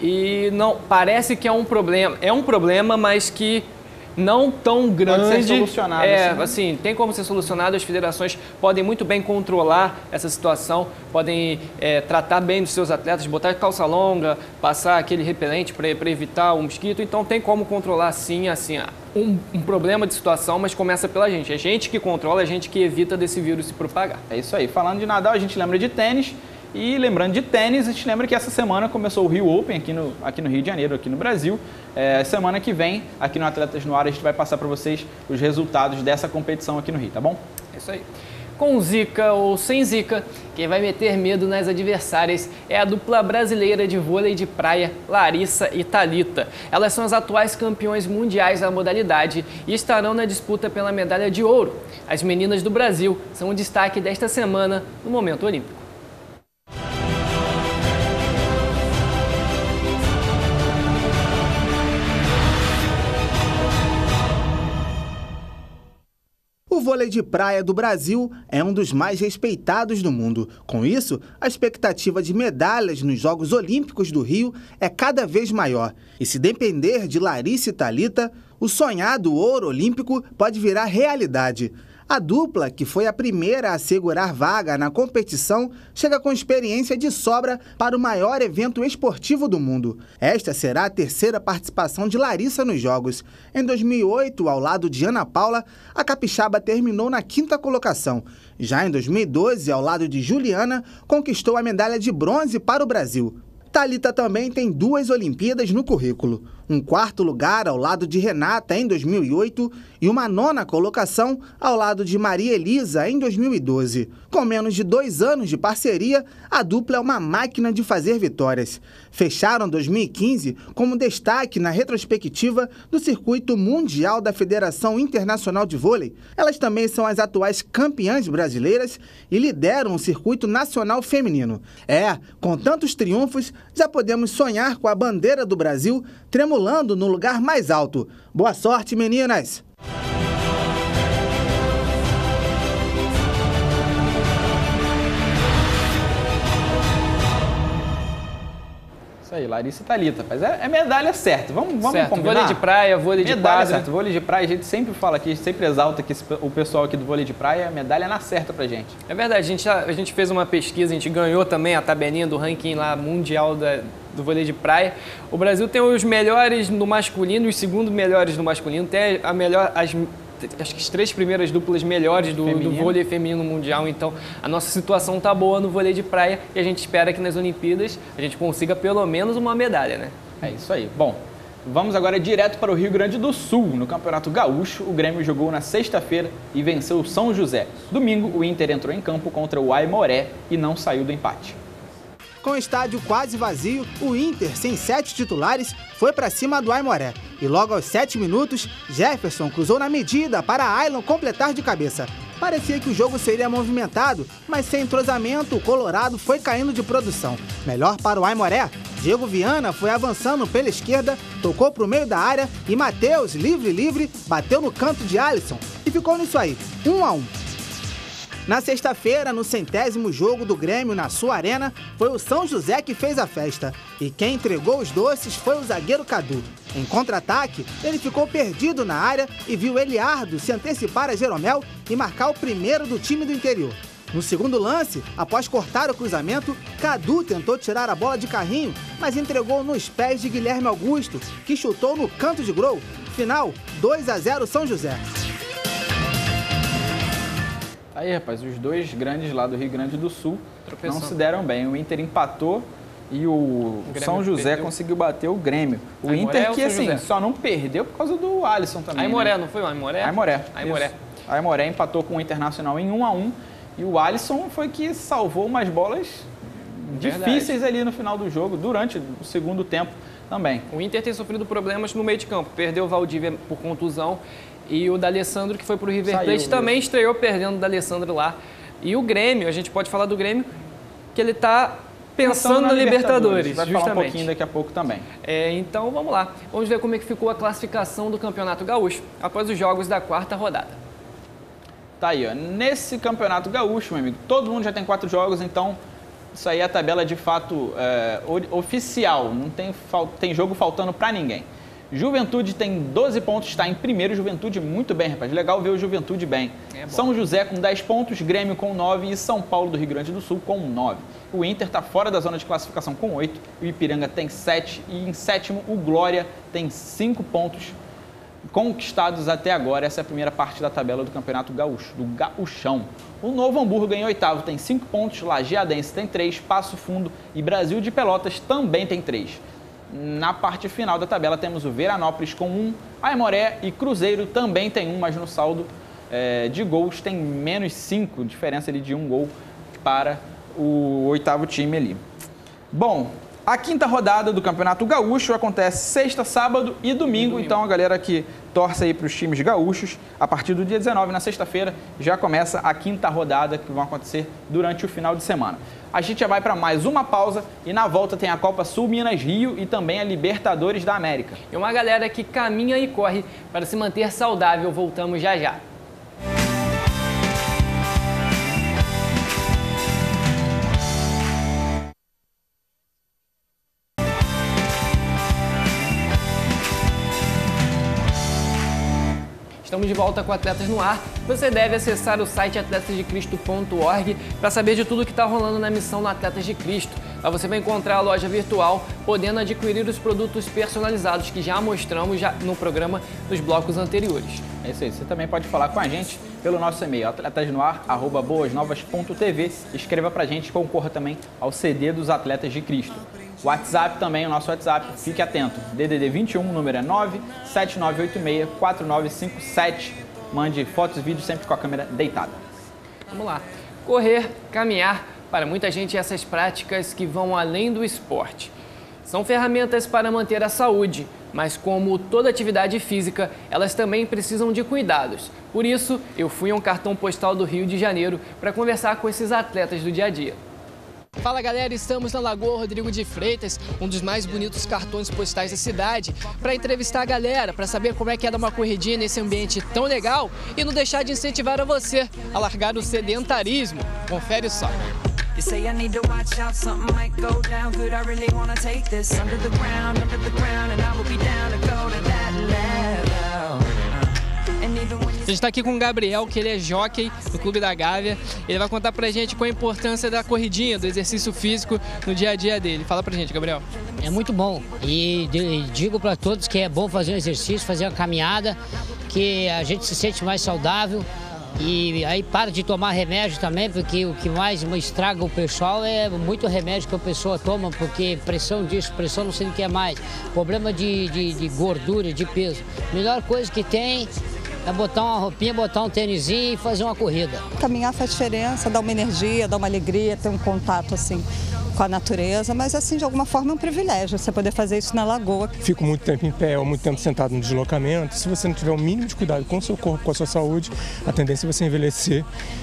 e não parece que é um problema. É um problema, mas que não tão grande. Pode ser solucionado. É, assim, né? assim, tem como ser solucionado. As federações podem muito bem controlar essa situação, podem é, tratar bem dos seus atletas, botar calça longa, passar aquele repelente para evitar o mosquito. Então tem como controlar sim, assim, um, um problema de situação, mas começa pela gente. É a gente que controla, é a gente que evita desse vírus se propagar. É isso aí. Falando de Nadal, a gente lembra de tênis. E lembrando de tênis, a gente lembra que essa semana começou o Rio Open aqui no, aqui no Rio de Janeiro, aqui no Brasil. É, semana que vem, aqui no Atletas no Ar, a gente vai passar para vocês os resultados dessa competição aqui no Rio, tá bom? É isso aí. Com Zika ou sem Zika, quem vai meter medo nas adversárias é a dupla brasileira de vôlei de praia, Larissa e Thalita. Elas são as atuais campeões mundiais da modalidade e estarão na disputa pela medalha de ouro. As meninas do Brasil são o destaque desta semana no Momento Olímpico. O vôlei de praia do Brasil é um dos mais respeitados do mundo. Com isso, a expectativa de medalhas nos Jogos Olímpicos do Rio é cada vez maior. E se depender de Larissa e Thalita, o sonhado ouro olímpico pode virar realidade. A dupla, que foi a primeira a assegurar vaga na competição, chega com experiência de sobra para o maior evento esportivo do mundo. Esta será a terceira participação de Larissa nos Jogos. Em dois mil e oito, ao lado de Ana Paula, a capixaba terminou na quinta colocação. Já em dois mil e doze, ao lado de Juliana, conquistou a medalha de bronze para o Brasil. Thalita também tem duas Olimpíadas no currículo. Um quarto lugar ao lado de Renata em dois mil e oito e uma nona colocação ao lado de Maria Elisa em dois mil e doze. Com menos de dois anos de parceria, a dupla é uma máquina de fazer vitórias. Fecharam dois mil e quinze como destaque na retrospectiva do Circuito Mundial da Federação Internacional de Vôlei. Elas também são as atuais campeãs brasileiras e lideram o Circuito Nacional Feminino. É, com tantos triunfos, já podemos sonhar com a bandeira do Brasil tremulando no lugar mais alto. Boa sorte, meninas! Isso aí, Larissa e Thalita. Mas é, é medalha certa. Vamos, vamos certo. combinar? Vôlei de praia, vôlei de medalha quadra. certo. Vôlei de praia, a gente sempre fala aqui, sempre exalta que esse, o pessoal aqui do vôlei de praia, a medalha na certa pra gente. É verdade, a gente, a gente fez uma pesquisa, a gente ganhou também a tabelinha do ranking lá mundial da, do vôlei de praia. O Brasil tem os melhores no masculino e os segundos melhores no masculino. Tem a melhor, as, acho que as três primeiras duplas melhores do, do vôlei feminino mundial. Então, a nossa situação tá boa no vôlei de praia e a gente espera que nas Olimpíadas a gente consiga pelo menos uma medalha, né? É isso aí. Bom, vamos agora direto para o Rio Grande do Sul. No Campeonato Gaúcho, o Grêmio jogou na sexta-feira e venceu o São José. Domingo, o Inter entrou em campo contra o Aimoré e não saiu do empate. Com o estádio quase vazio, o Inter, sem sete titulares, foi para cima do Aimoré. E logo aos sete minutos, Jefferson cruzou na medida para Ailon completar de cabeça. Parecia que o jogo seria movimentado, mas sem entrosamento, o Colorado foi caindo de produção. Melhor para o Aimoré, Diego Viana foi avançando pela esquerda, tocou para o meio da área e Matheus, livre-livre, bateu no canto de Alisson. E ficou nisso aí, um a um. Na sexta-feira, no centésimo jogo do Grêmio na sua arena, foi o São José que fez a festa. E quem entregou os doces foi o zagueiro Cadu. Em contra-ataque, ele ficou perdido na área e viu Eliardo se antecipar a Jeromel e marcar o primeiro do time do interior. No segundo lance, após cortar o cruzamento, Cadu tentou tirar a bola de carrinho, mas entregou nos pés de Guilherme Augusto, que chutou no canto de gol. Final, dois a zero São José. Aí, rapaz, os dois grandes lá do Rio Grande do Sul Tropeçando. não se deram bem. O Inter empatou e o, o São José perdeu. conseguiu bater o Grêmio. O Aimoré Inter ou que, São assim, José? só não perdeu por causa do Alisson também. Aimoré, né? não foi o Aimoré? Aimoré. Aimoré. Isso. Aimoré empatou com o Internacional em um a um e o Alisson foi que salvou umas bolas Verdade. difíceis ali no final do jogo, durante o segundo tempo também. O Inter tem sofrido problemas no meio de campo. Perdeu o Valdívia por contusão e o D'Alessandro, que foi para o River Saiu, Plate, também isso. estreou perdendo o D'Alessandro lá. E o Grêmio, a gente pode falar do Grêmio, que ele está pensando na Libertadores, Vai justamente. falar um pouquinho daqui a pouco também. É, então vamos lá, vamos ver como é que ficou a classificação do Campeonato Gaúcho após os jogos da quarta rodada. Tá aí, ó. Nesse Campeonato Gaúcho, meu amigo, todo mundo já tem quatro jogos, então isso aí é a tabela de fato é, oficial, não tem, tem jogo faltando pra ninguém. Juventude tem doze pontos, está em primeiro. Juventude muito bem, rapaz. Legal ver o Juventude bem. É São José com dez pontos, Grêmio com nove e São Paulo do Rio Grande do Sul com nove. O Inter está fora da zona de classificação com oito, o Ipiranga tem sete e em sétimo o Glória tem cinco pontos conquistados até agora. Essa é a primeira parte da tabela do Campeonato Gaúcho, do Gaúchão. O Novo Hamburgo em oitavo tem cinco pontos, Lajeadense tem três, Passo Fundo e Brasil de Pelotas também tem três. Na parte final da tabela temos o Veranópolis com um, Aimoré e Cruzeiro também tem um, mas no saldo é, de gols tem menos cinco, diferença ali de um gol para o oitavo time ali. Bom, a quinta rodada do Campeonato Gaúcho acontece sexta, sábado e domingo, então a galera que torce aí para os times gaúchos, a partir do dia dezenove, na sexta-feira, já começa a quinta rodada que vai acontecer durante o final de semana. A gente já vai para mais uma pausa e na volta tem a Copa Sul Minas Rio e também a Libertadores da América. E uma galera que caminha e corre para se manter saudável. Voltamos já já. Estamos de volta com Atletas no Ar. Você deve acessar o site atletas de cristo ponto org para saber de tudo que está rolando na missão no Atletas de Cristo. Lá você vai encontrar a loja virtual, podendo adquirir os produtos personalizados que já mostramos já no programa dos blocos anteriores. É isso aí. Você também pode falar com a gente pelo nosso e-mail, atletasnoar arroba boas novas ponto t v. Escreva pra gente e concorra também ao C D dos Atletas de Cristo. O WhatsApp também, o nosso WhatsApp, fique atento. D D D vinte e um, o número é nove sete nove oito seis quatro nove cinco sete. Mande fotos e vídeos sempre com a câmera deitada. Vamos lá. Correr, caminhar, para muita gente essas práticas que vão além do esporte. São ferramentas para manter a saúde, mas como toda atividade física, elas também precisam de cuidados. Por isso, eu fui a um cartão postal do Rio de Janeiro para conversar com esses atletas do dia a dia. Fala galera, estamos na Lagoa Rodrigo de Freitas, um dos mais bonitos cartões postais da cidade, para entrevistar a galera, para saber como é que é dar uma corridinha nesse ambiente tão legal e não deixar de incentivar a você a largar o sedentarismo. Confere só. You say I need to watch out, something might go down. Could I really wanna take this under the ground, under the ground, and I will be down to go to that level. A gente está aqui com o Gabriel, que ele é jockey do Clube da Gávea. Ele vai contar pra gente qual a importância da corridinha, do exercício físico no dia a dia dele. Fala pra gente, Gabriel. É muito bom e digo para todos que é bom fazer um exercício, fazer uma caminhada, que a gente se sente mais saudável. E aí para de tomar remédio também, porque o que mais estraga o pessoal é muito remédio que a pessoa toma, porque pressão disso, pressão não sei o que é mais, problema de, de, de gordura, de peso. Melhor coisa que tem é botar uma roupinha, botar um tênisinho e fazer uma corrida. Caminhar faz diferença, dá uma energia, dá uma alegria, ter um contato assim com a natureza, mas assim, de alguma forma é um privilégio você poder fazer isso na lagoa. Fico muito tempo em pé ou muito tempo sentado no deslocamento. Se você não tiver o mínimo de cuidado com o seu corpo, com a sua saúde, a tendência é você envelhecer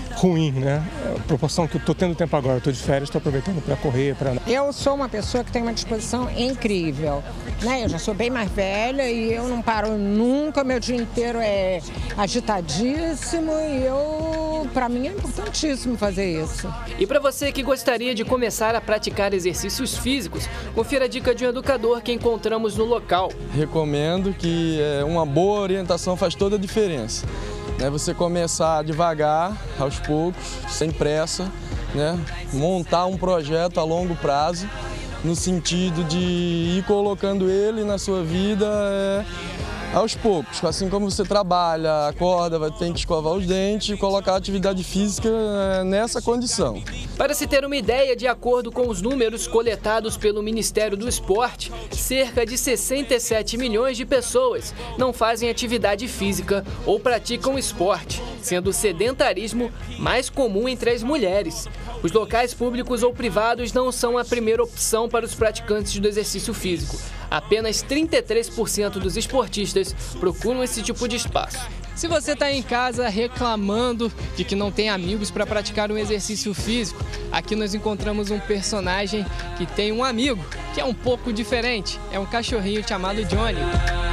ruim, né? A proporção que eu estou tendo tempo agora, eu estou de férias, estou aproveitando para correr, para andar. Eu sou uma pessoa que tem uma disposição incrível, né? Eu já sou bem mais velha e eu não paro nunca, meu dia inteiro é agitadíssimo e eu, para mim é importantíssimo fazer isso. E para você que gostaria de começar a praticar exercícios físicos, confira a dica de um educador que encontramos no local. Recomendo que é, uma boa orientação faz toda a diferença. Né? Você começar devagar, aos poucos, sem pressa, né? Montar um projeto a longo prazo, no sentido de ir colocando ele na sua vida é, aos poucos. Assim como você trabalha, acorda, vai ter que escovar os dentes e colocar a atividade física é, nessa condição. Para se ter uma ideia, de acordo com os números coletados pelo Ministério do Esporte, cerca de sessenta e sete milhões de pessoas não fazem atividade física ou praticam esporte, sendo o sedentarismo mais comum entre as mulheres. Os locais públicos ou privados não são a primeira opção para os praticantes do exercício físico. Apenas trinta e três por cento dos esportistas procuram esse tipo de espaço. Se você está em casa reclamando de que não tem amigos para praticar um exercício físico, aqui nós encontramos um personagem que tem um amigo que é um pouco diferente. É um cachorrinho chamado Johnny.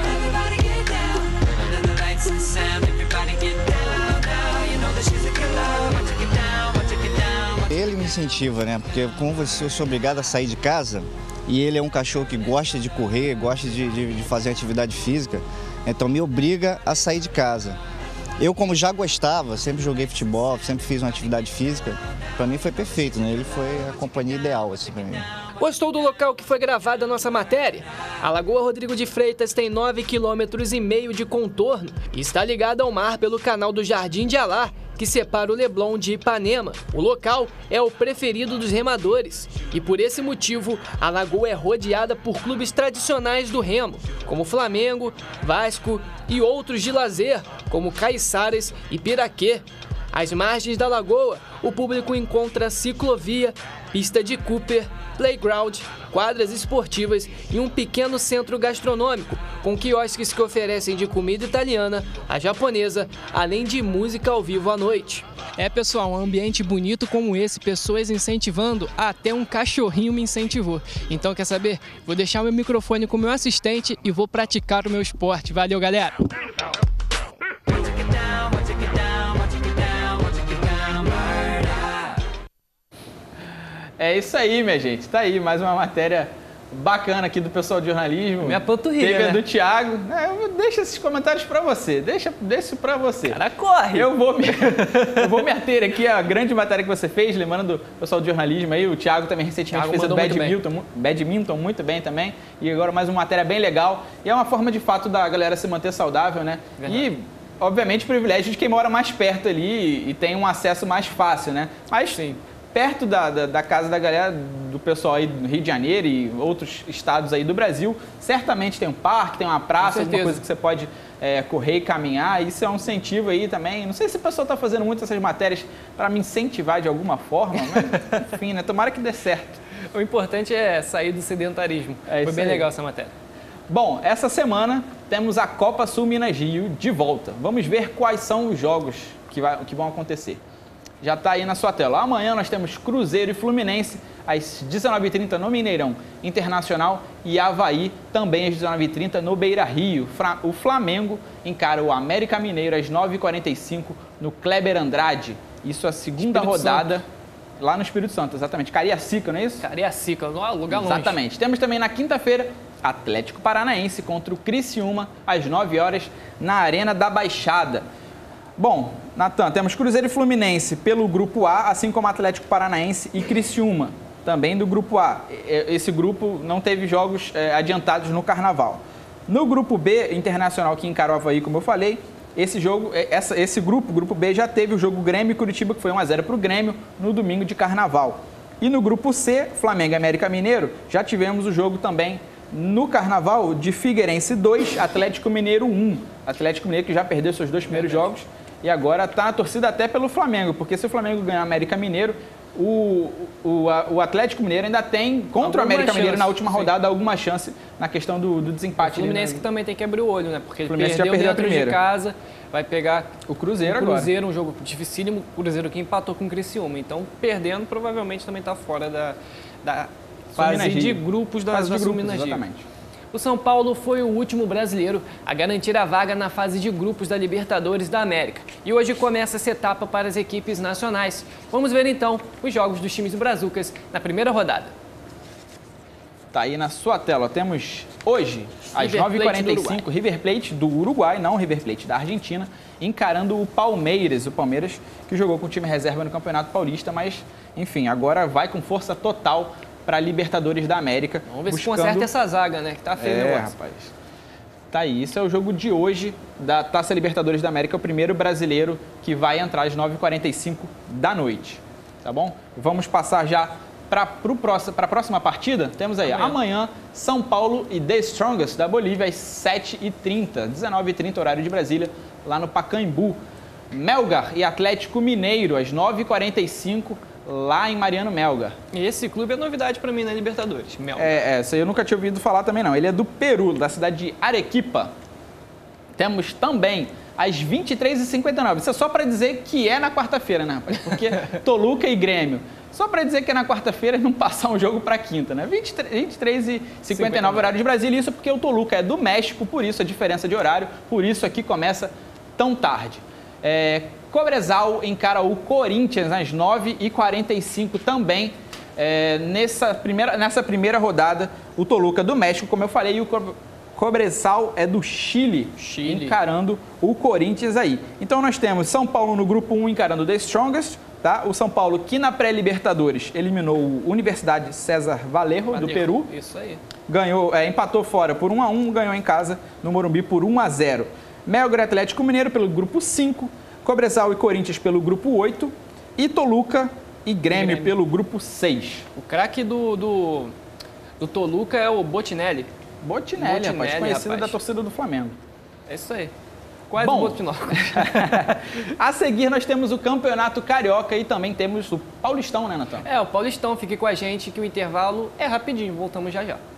Ele me incentiva, né? Porque como você, eu sou obrigado a sair de casa e ele é um cachorro que gosta de correr, gosta de, de, de fazer atividade física, então me obriga a sair de casa. Eu, como já gostava, sempre joguei futebol, sempre fiz uma atividade física, para mim foi perfeito, né? Ele foi a companhia ideal, assim, para mim. Gostou do local que foi gravada a nossa matéria? A Lagoa Rodrigo de Freitas tem nove quilômetros e meio de contorno e está ligada ao mar pelo canal do Jardim de Alá, que separa o Leblon de Ipanema. O local é o preferido dos remadores e, por esse motivo, a lagoa é rodeada por clubes tradicionais do remo, como Flamengo, Vasco e outros de lazer, como Caiçaras e Piraquê. Às margens da lagoa, o público encontra ciclovia, pista de Cooper, playground, quadras esportivas e um pequeno centro gastronômico, com quiosques que oferecem de comida italiana a japonesa, além de música ao vivo à noite. É, pessoal, um ambiente bonito como esse, pessoas incentivando, até um cachorrinho me incentivou. Então, quer saber? Vou deixar meu microfone com o meu assistente e vou praticar o meu esporte. Valeu, galera! É isso aí, minha gente. Tá aí, mais uma matéria bacana aqui do pessoal de jornalismo. Minha panturrilha, Teve a né? do Thiago. É, eu deixo esses comentários pra você. Deixa, deixa isso pra você. Cara, corre! Eu vou, me, eu vou me ater aqui à grande matéria que você fez, lembrando do pessoal de jornalismo aí. O Thiago também recentemente Thiago fez a do mandou muito badminton, badminton muito bem também. E agora mais uma matéria bem legal. E é uma forma, de fato, da galera se manter saudável, né? Verdade. E, obviamente, o privilégio de quem mora mais perto ali e tem um acesso mais fácil, né? Mas, sim, perto da, da, da casa da galera, do pessoal aí do Rio de Janeiro e outros estados aí do Brasil, certamente tem um parque, tem uma praça, alguma coisa que você pode é, correr e caminhar. Isso é um incentivo aí também. Não sei se o pessoal está fazendo muito essas matérias para me incentivar de alguma forma, mas enfim, né? Tomara que dê certo. O importante é sair do sedentarismo. É Foi bem aí. legal essa matéria. Bom, essa semana temos a Copa Sul Minas Rio de volta. Vamos ver quais são os jogos que, vai, que vão acontecer. Já está aí na sua tela. Amanhã nós temos Cruzeiro e Fluminense às dezenove e trinta no Mineirão Internacional e Avaí também às dezenove e trinta no Beira Rio. O Flamengo encara o América Mineiro às nove e quarenta e cinco no Kleber Andrade. Isso é a segunda Espírito rodada Santo. Lá no Espírito Santo, exatamente. Cariacica, não é isso? Cariacica, lugar longe. Exatamente. Temos também na quinta-feira Atlético Paranaense contra o Criciúma às nove horas na Arena da Baixada. Bom, Natan, temos Cruzeiro e Fluminense pelo Grupo A, assim como Atlético Paranaense e Criciúma, também do Grupo A. Esse grupo não teve jogos é, adiantados no Carnaval. No Grupo B, Internacional que encarou o Avaí, como eu falei, esse jogo, essa, esse grupo, Grupo B, já teve o jogo Grêmio e Curitiba, que foi um a zero para o Grêmio no domingo de Carnaval. E no Grupo C, Flamengo e América Mineiro, já tivemos o jogo também no Carnaval de Figueirense dois, Atlético Mineiro um. Atlético Mineiro que já perdeu seus dois primeiros jogos. E agora está a torcida até pelo Flamengo, porque se o Flamengo ganhar América Mineiro, o, o, o Atlético Mineiro ainda tem, contra Alguma o América Mineiro chance, na última sim. rodada, alguma chance na questão do, do desempate. O Fluminense ali, né? que também tem que abrir o olho, né? Porque ele Fluminense perdeu, já perdeu a dentro primeira. de casa, vai pegar o Cruzeiro o Cruzeiro, agora. um jogo dificílimo, o Cruzeiro que empatou com o Criciúma. Então, perdendo, provavelmente também está fora da, da fase de grupos da, fase da de grupos, Sul-Minas Rio. exatamente. O São Paulo foi o último brasileiro a garantir a vaga na fase de grupos da Libertadores da América. E hoje começa essa etapa para as equipes nacionais. Vamos ver então os jogos dos times brazucas na primeira rodada. Tá aí na sua tela. Temos hoje, às River nove e quarenta e Plate do cinco, River Plate do Uruguai, não River Plate da Argentina, encarando o Palmeiras. O Palmeiras que jogou com o time reserva no Campeonato Paulista, mas, enfim, agora vai com força total para a Libertadores da América. Vamos ver buscando... se conserta essa zaga, né? Que tá feio o É, negócio. rapaz. Tá aí, isso é o jogo de hoje da Taça Libertadores da América, o primeiro brasileiro que vai entrar às nove e quarenta e cinco da noite, tá bom? Vamos passar já para a próxima partida. Temos aí, amanhã. amanhã, São Paulo e The Strongest da Bolívia às sete e trinta, dezenove e trinta, horário de Brasília, lá no Pacaembu. Melgar e Atlético Mineiro às nove e quarenta e cinco, lá em Mariano Melgar. E esse clube é novidade para mim na Libertadores, Melgar. É, essa eu nunca tinha ouvido falar também não. Ele é do Peru, da cidade de Arequipa. Temos também às vinte e três e cinquenta e nove. Isso é só para dizer que é na quarta-feira, né, rapaz? Porque Toluca e Grêmio. Só para dizer que é na quarta-feira e não passar um jogo para quinta, né? vinte e três e cinquenta e nove, horário de Brasília. Isso porque o Toluca é do México, por isso a diferença de horário. Por isso aqui começa tão tarde. É, Cobresal encara o Corinthians às nove e quarenta e cinco também. É, nessa, primeira, nessa primeira rodada, o Toluca do México, como eu falei, e o Cobresal é do Chile, Chile, encarando o Corinthians aí. Então nós temos São Paulo no grupo um encarando o The Strongest, tá? O São Paulo que na pré-Libertadores eliminou o Universidade César Vallejo, Vallejo do Peru. Isso aí. Ganhou, é, empatou fora por um a um, ganhou em casa no Morumbi por um a zero. Melgar e Atlético Mineiro pelo grupo cinco, Cobresal e Corinthians pelo grupo oito e Toluca e Grêmio, Grêmio. pelo grupo seis. O craque do, do, do Toluca é o Botinelli. Botinelli, Botinelli rapaz, conhecido rapaz. da torcida do Flamengo. É isso aí. Quase Bom, o Botinelli. A seguir nós temos o Campeonato Carioca e também temos o Paulistão, né, Natan? É, o Paulistão. Fique com a gente que o intervalo é rapidinho. Voltamos já já.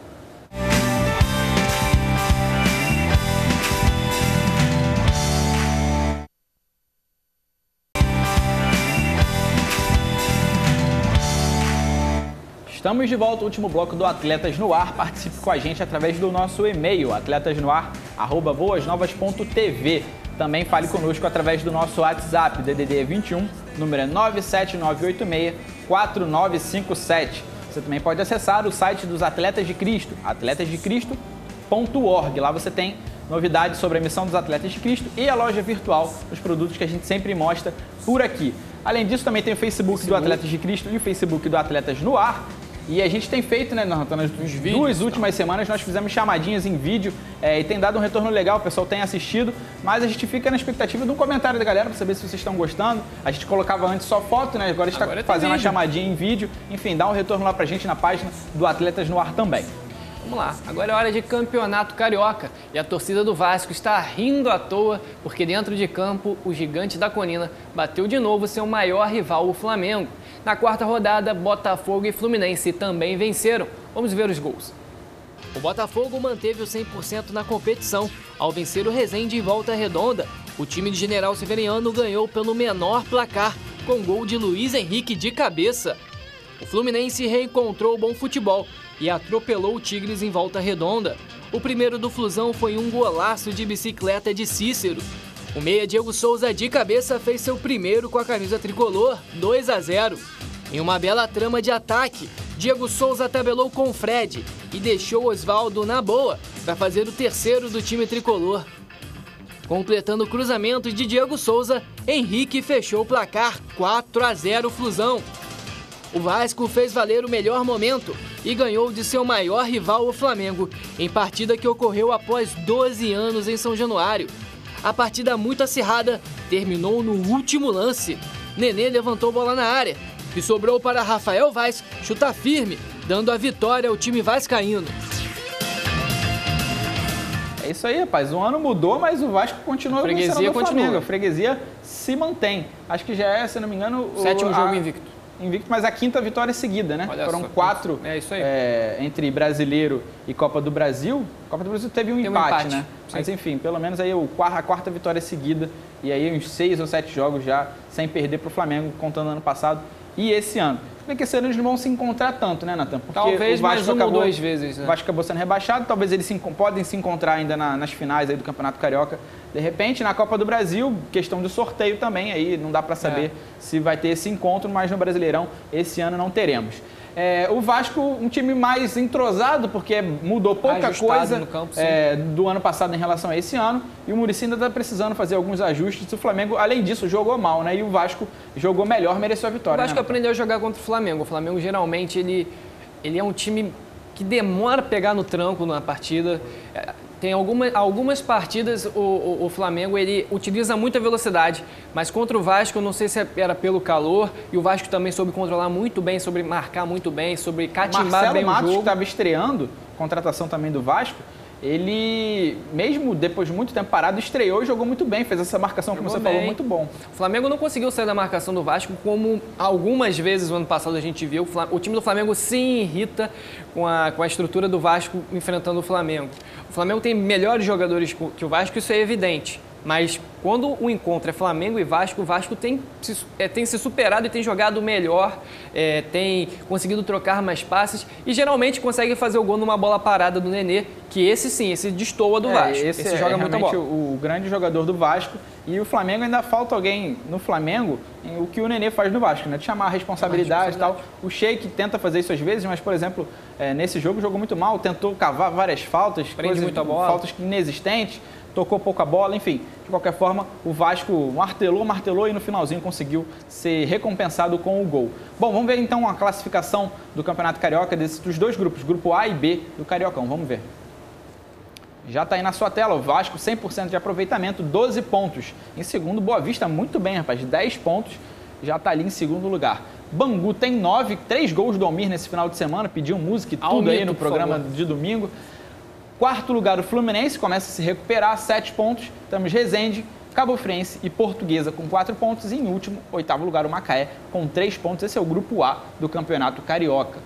Estamos de volta ao último bloco do Atletas no Ar. Participe com a gente através do nosso e-mail, atletasnoar arroba boasnovas ponto tv. Também fale conosco através do nosso WhatsApp, D D D vinte e um, número é nove sete nove oito seis quatro nove cinco sete. Você também pode acessar o site dos Atletas de Cristo, atletas de cristo ponto org. Lá você tem novidades sobre a missão dos Atletas de Cristo e a loja virtual, os produtos que a gente sempre mostra por aqui. Além disso, também tem o Facebook, Facebook. do Atletas de Cristo e o Facebook do Atletas no Ar. E a gente tem feito, né, nas duas últimas semanas, nós fizemos chamadinhas em vídeo é, e tem dado um retorno legal, o pessoal tem assistido, mas a gente fica na expectativa de um comentário da galera para saber se vocês estão gostando. A gente colocava antes só foto, né, agora a gente está fazendo uma chamadinha em vídeo. Enfim, dá um retorno lá pra gente na página do Atletas no Ar também. Vamos lá, agora é hora de Campeonato Carioca e a torcida do Vasco está rindo à toa porque dentro de campo o gigante da Colina bateu de novo seu maior rival, o Flamengo. Na quarta rodada, Botafogo e Fluminense também venceram. Vamos ver os gols. O Botafogo manteve o cem por cento na competição ao vencer o Resende em Volta Redonda. O time de General Severiano ganhou pelo menor placar, com gol de Luiz Henrique de cabeça. O Fluminense reencontrou o bom futebol e atropelou o Tigres em Volta Redonda. O primeiro do Flusão foi um golaço de bicicleta de Cícero. O meia Diego Souza de cabeça fez seu primeiro com a camisa tricolor, dois a zero. Em uma bela trama de ataque, Diego Souza tabelou com Fred e deixou Osvaldo na boa para fazer o terceiro do time tricolor. Completando o cruzamento de Diego Souza, Henrique fechou o placar quatro a zero Flusão. O Vasco fez valer o melhor momento e ganhou de seu maior rival, o Flamengo, em partida que ocorreu após doze anos em São Januário. A partida muito acirrada terminou no último lance. Nenê levantou bola na área e sobrou para Rafael Vaz chutar firme, dando a vitória ao time vascaíno. É isso aí, rapaz. O ano mudou, mas o Vasco continua vencendo o Flamengo. A freguesia se mantém. Acho que já é, se não me engano... Sétimo o, jogo a... invicto. invicto, mas a quinta vitória seguida, né? Olha Foram só, quatro é isso aí. É, entre Brasileiro e Copa do Brasil. Copa do Brasil teve um, Tem um empate, empate, né? sim. Mas enfim, pelo menos aí o, a quarta vitória seguida e aí uns seis ou sete jogos já sem perder para o Flamengo, contando ano passado e esse ano. Porque esse ano eles não vão se encontrar tanto, né, Natan? Porque talvez o Vasco mais uma acabou, ou duas vezes, né? O Vasco acabou sendo rebaixado, talvez eles se, podem se encontrar ainda na, nas finais aí do Campeonato Carioca. De repente, na Copa do Brasil, questão de sorteio também, aí não dá para saber é. se vai ter esse encontro, mas no Brasileirão esse ano não teremos. É, o Vasco, um time mais entrosado, porque mudou pouca Ajustado coisa no campo, é, do ano passado em relação a esse ano, e o Muricy ainda está precisando fazer alguns ajustes. O Flamengo, além disso, jogou mal, né? E o Vasco jogou melhor, mereceu a vitória. O Vasco né, aprendeu a jogar contra o Flamengo. O Flamengo, geralmente, ele, ele é um time que demora a pegar no tranco na partida. Tem alguma, algumas partidas, o, o, o Flamengo ele utiliza muita velocidade, mas contra o Vasco, eu não sei se era pelo calor, e o Vasco também soube controlar muito bem, sobre marcar muito bem, sobre catimbar Marcelo bem Matos, o jogo. que estava estreando, contratação também do Vasco, ele, mesmo depois de muito tempo parado, estreou e jogou muito bem, fez essa marcação, Jogou como você bem. falou, muito bom. O Flamengo não conseguiu sair da marcação do Vasco, como algumas vezes no ano passado a gente viu. O time do Flamengo se irrita com a, com a estrutura do Vasco enfrentando o Flamengo. O Flamengo tem melhores jogadores que o Vasco, isso é evidente. Mas quando o encontro é Flamengo e Vasco, o Vasco tem se, é, tem se superado e tem jogado melhor, é, tem conseguido trocar mais passes e geralmente consegue fazer o gol numa bola parada do Nenê, que esse sim, esse destoa do é, Vasco. Esse, esse é joga muita bola. O, o grande jogador do Vasco, e o Flamengo ainda falta alguém no Flamengo, em, o que o Nenê faz no Vasco, né? De chamar a responsabilidade e tal. O Sheik tenta fazer isso às vezes, mas, por exemplo, é, nesse jogo jogou muito mal, tentou cavar várias faltas, prende coisas, muita bola, faltas inexistentes. Tocou pouca bola, enfim. De qualquer forma, o Vasco martelou, martelou e no finalzinho conseguiu ser recompensado com o gol. Bom, vamos ver então a classificação do Campeonato Carioca desses, dos dois grupos, grupo A e B do Cariocão. Vamos ver. Já está aí na sua tela, o Vasco cem por cento de aproveitamento, doze pontos. Em segundo, Boa Vista muito bem, rapaz, dez pontos, já está ali em segundo lugar. Bangu tem nove, três gols do Almir nesse final de semana, pediu música e tudo Almir, aí no programa favor. de domingo. Quarto lugar, o Fluminense começa a se recuperar, sete pontos. Temos Resende, Cabo Friense e Portuguesa com quatro pontos. E em último, oitavo lugar, o Macaé com três pontos. Esse é o grupo A do Campeonato Carioca.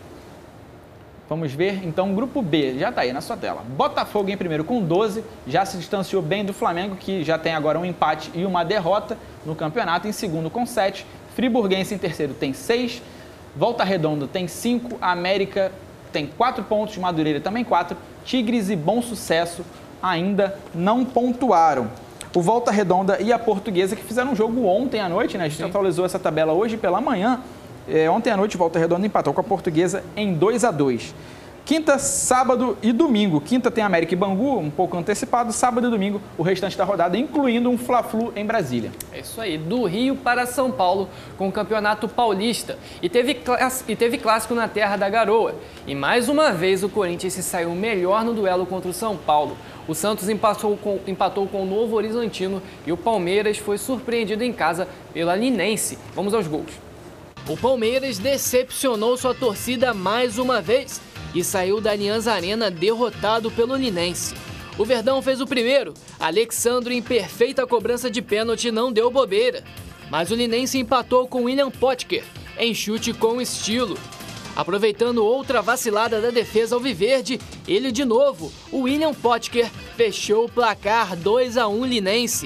Vamos ver, então, o grupo B. Já está aí na sua tela. Botafogo em primeiro com doze, já se distanciou bem do Flamengo, que já tem agora um empate e uma derrota no campeonato. Em segundo com sete, Friburguense em terceiro tem seis, Volta Redonda tem cinco, América tem quatro pontos, Madureira também quatro, Tigres e Bom Sucesso ainda não pontuaram. O Volta Redonda e a Portuguesa, que fizeram um jogo ontem à noite, né? A gente Sim. atualizou essa tabela hoje pela manhã. É, ontem à noite, Volta Redonda empatou com a Portuguesa em dois a dois. Quinta, sábado e domingo. Quinta tem América e Bangu, um pouco antecipado. Sábado e domingo, o restante da rodada, incluindo um Fla-Flu em Brasília. É isso aí, do Rio para São Paulo, com o Campeonato Paulista. E teve, e teve clássico na terra da Garoa. E mais uma vez o Corinthians se saiu melhor no duelo contra o São Paulo. O Santos empatou com, empatou com o Novo Horizontino e o Palmeiras foi surpreendido em casa pela Linense. Vamos aos gols. O Palmeiras decepcionou sua torcida mais uma vez e saiu da Allianz Arena derrotado pelo Linense. O Verdão fez o primeiro, Alexandro em perfeita cobrança de pênalti não deu bobeira. Mas o Linense empatou com William Potker, em chute com estilo. Aproveitando outra vacilada da defesa alviverde, ele de novo, o William Potker, fechou o placar dois a um Linense.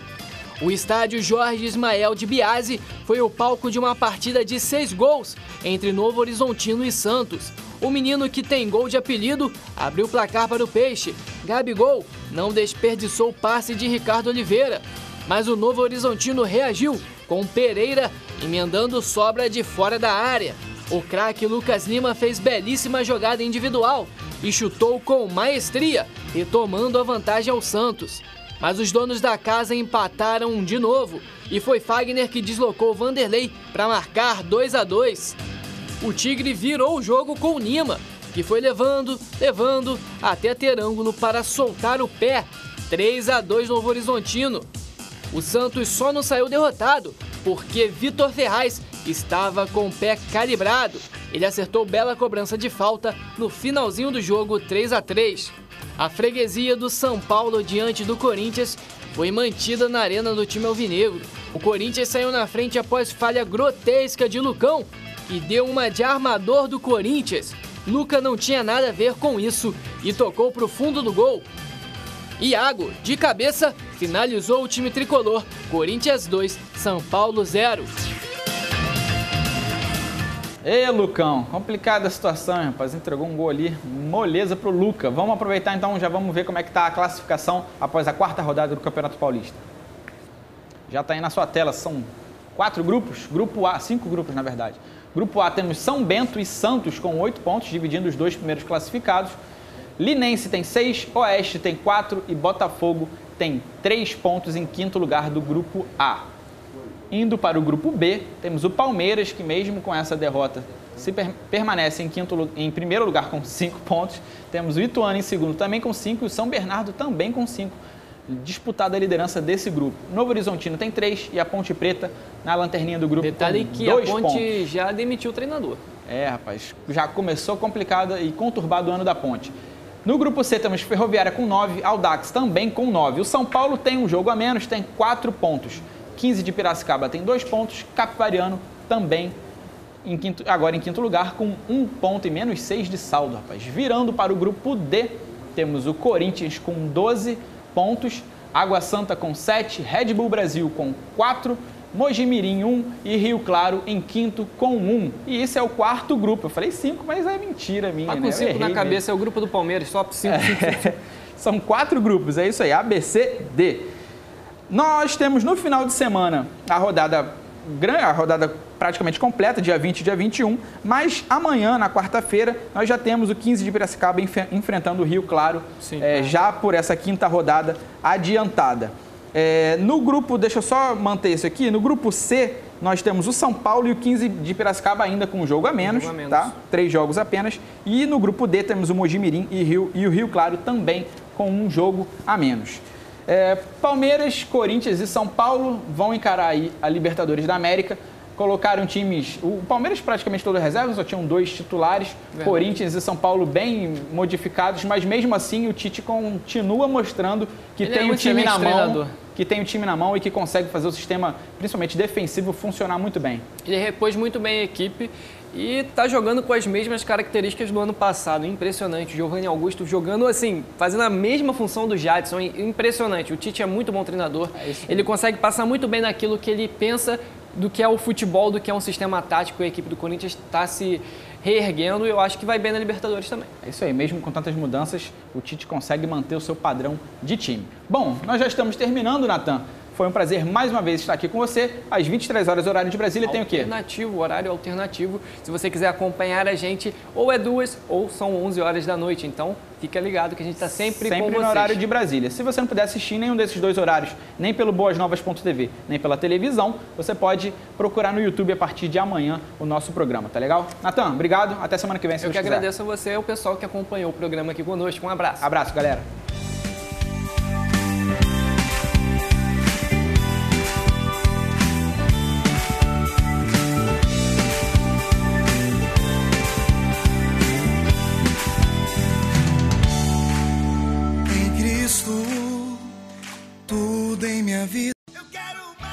O estádio Jorge Ismael de Biasi foi o palco de uma partida de seis gols entre Novo Horizontino e Santos. O menino que tem gol de apelido abriu o placar para o Peixe. Gabigol não desperdiçou o passe de Ricardo Oliveira, mas o Novo Horizontino reagiu com Pereira emendando sobra de fora da área. O craque Lucas Lima fez belíssima jogada individual e chutou com maestria, retomando a vantagem ao Santos. Mas os donos da casa empataram de novo e foi Fagner que deslocou Vanderlei para marcar dois a dois. O Tigre virou o jogo com o Nima, que foi levando, levando até ter ângulo para soltar o pé. três a dois Novo Horizontino. O Santos só não saiu derrotado porque Vitor Ferraz estava com o pé calibrado. Ele acertou bela cobrança de falta no finalzinho do jogo, três a três. A freguesia do São Paulo diante do Corinthians foi mantida na arena do time alvinegro. O Corinthians saiu na frente após falha grotesca de Lucão e deu uma de armador do Corinthians. Luca não tinha nada a ver com isso e tocou para o fundo do gol. Iago, de cabeça, finalizou o time tricolor. Corinthians dois, São Paulo zero. Ê, Lucão, complicada a situação, hein, rapaz. Entregou um gol ali, moleza pro Luca. Vamos aproveitar então, já vamos ver como é que tá a classificação após a quarta rodada do Campeonato Paulista. Já tá aí na sua tela, são quatro grupos, grupo A, cinco grupos na verdade. Grupo A temos São Bento e Santos com oito pontos, dividindo os dois primeiros classificados. Linense tem seis, Oeste tem quatro e Botafogo tem três pontos em quinto lugar do grupo A. Indo para o grupo B, temos o Palmeiras, que mesmo com essa derrota se per permanece em, quinto, em primeiro lugar com cinco pontos. Temos o Ituano em segundo também com cinco e o São Bernardo também com cinco. Disputada a liderança desse grupo. Novo Horizontino tem três e a Ponte Preta na lanterninha do grupo Detalhe com que dois a Ponte pontos. já demitiu o treinador. É, rapaz, já começou complicado e conturbado o ano da Ponte. No grupo C temos Ferroviária com nove, Audax também com nove. O São Paulo tem um jogo a menos, tem quatro pontos. quinze de Piracicaba tem dois pontos, Capivariano também em quinto, agora em quinto lugar com um ponto e menos seis de saldo, rapaz. Virando para o grupo D, temos o Corinthians com doze pontos, Água Santa com sete, Red Bull Brasil com quatro, Mojimirim um e Rio Claro em quinto com um. E esse é o quarto grupo. Eu falei cinco, mas é mentira minha, Tá com né? cinco na cabeça, mesmo. É o grupo do Palmeiras, top cinco, cinco, cinco. São quatro grupos, é isso aí, A, B, C, D. Nós temos no final de semana a rodada, a rodada praticamente completa, dia vinte e dia vinte e um, mas amanhã, na quarta-feira, nós já temos o quinze de Piracicaba enfrentando o Rio Claro, Sim, é, já por essa quinta rodada adiantada. É, no grupo, deixa eu só manter isso aqui, no grupo C, nós temos o São Paulo e o quinze de Piracicaba ainda com um jogo a menos, jogo a menos. Tá? Três jogos apenas. E no grupo D temos o Mojimirim e, Rio, e o Rio Claro também com um jogo a menos. É, Palmeiras, Corinthians e São Paulo vão encarar aí a Libertadores da América. Colocaram times... O Palmeiras praticamente todo reserva, só tinham dois titulares. Verdade. Corinthians e São Paulo bem modificados, mas mesmo assim o Tite continua mostrando que Ele tem é o time na mão, que tem o time na mão e que consegue fazer o sistema, principalmente defensivo, funcionar muito bem. Ele repôs muito bem a equipe e está jogando com as mesmas características do ano passado. Impressionante. O Giovanni Augusto jogando assim, fazendo a mesma função do Jadson. Impressionante. O Tite é muito bom treinador. É ele consegue passar muito bem naquilo que ele pensa do que é o futebol, do que é um sistema tático. A equipe do Corinthians está se reerguendo e eu acho que vai bem na Libertadores também. É isso aí, mesmo com tantas mudanças, o Tite consegue manter o seu padrão de time. Bom, nós já estamos terminando, Natan. Foi um prazer mais uma vez estar aqui com você. Às vinte e três horas, horário de Brasília, tem o quê? Alternativo, horário alternativo. Se você quiser acompanhar a gente, ou é duas ou são onze horas da noite. Então, fica ligado que a gente está sempre, sempre com vocês. Sempre no horário de Brasília. Se você não puder assistir nenhum desses dois horários, nem pelo boas novas ponto t v, nem pela televisão, você pode procurar no YouTube a partir de amanhã o nosso programa, tá legal? Natan, obrigado. Até semana que vem, se Eu Deus que quiser. agradeço a você e o pessoal que acompanhou o programa aqui conosco. Um abraço. Abraço, galera. Tudo em minha vida. Eu quero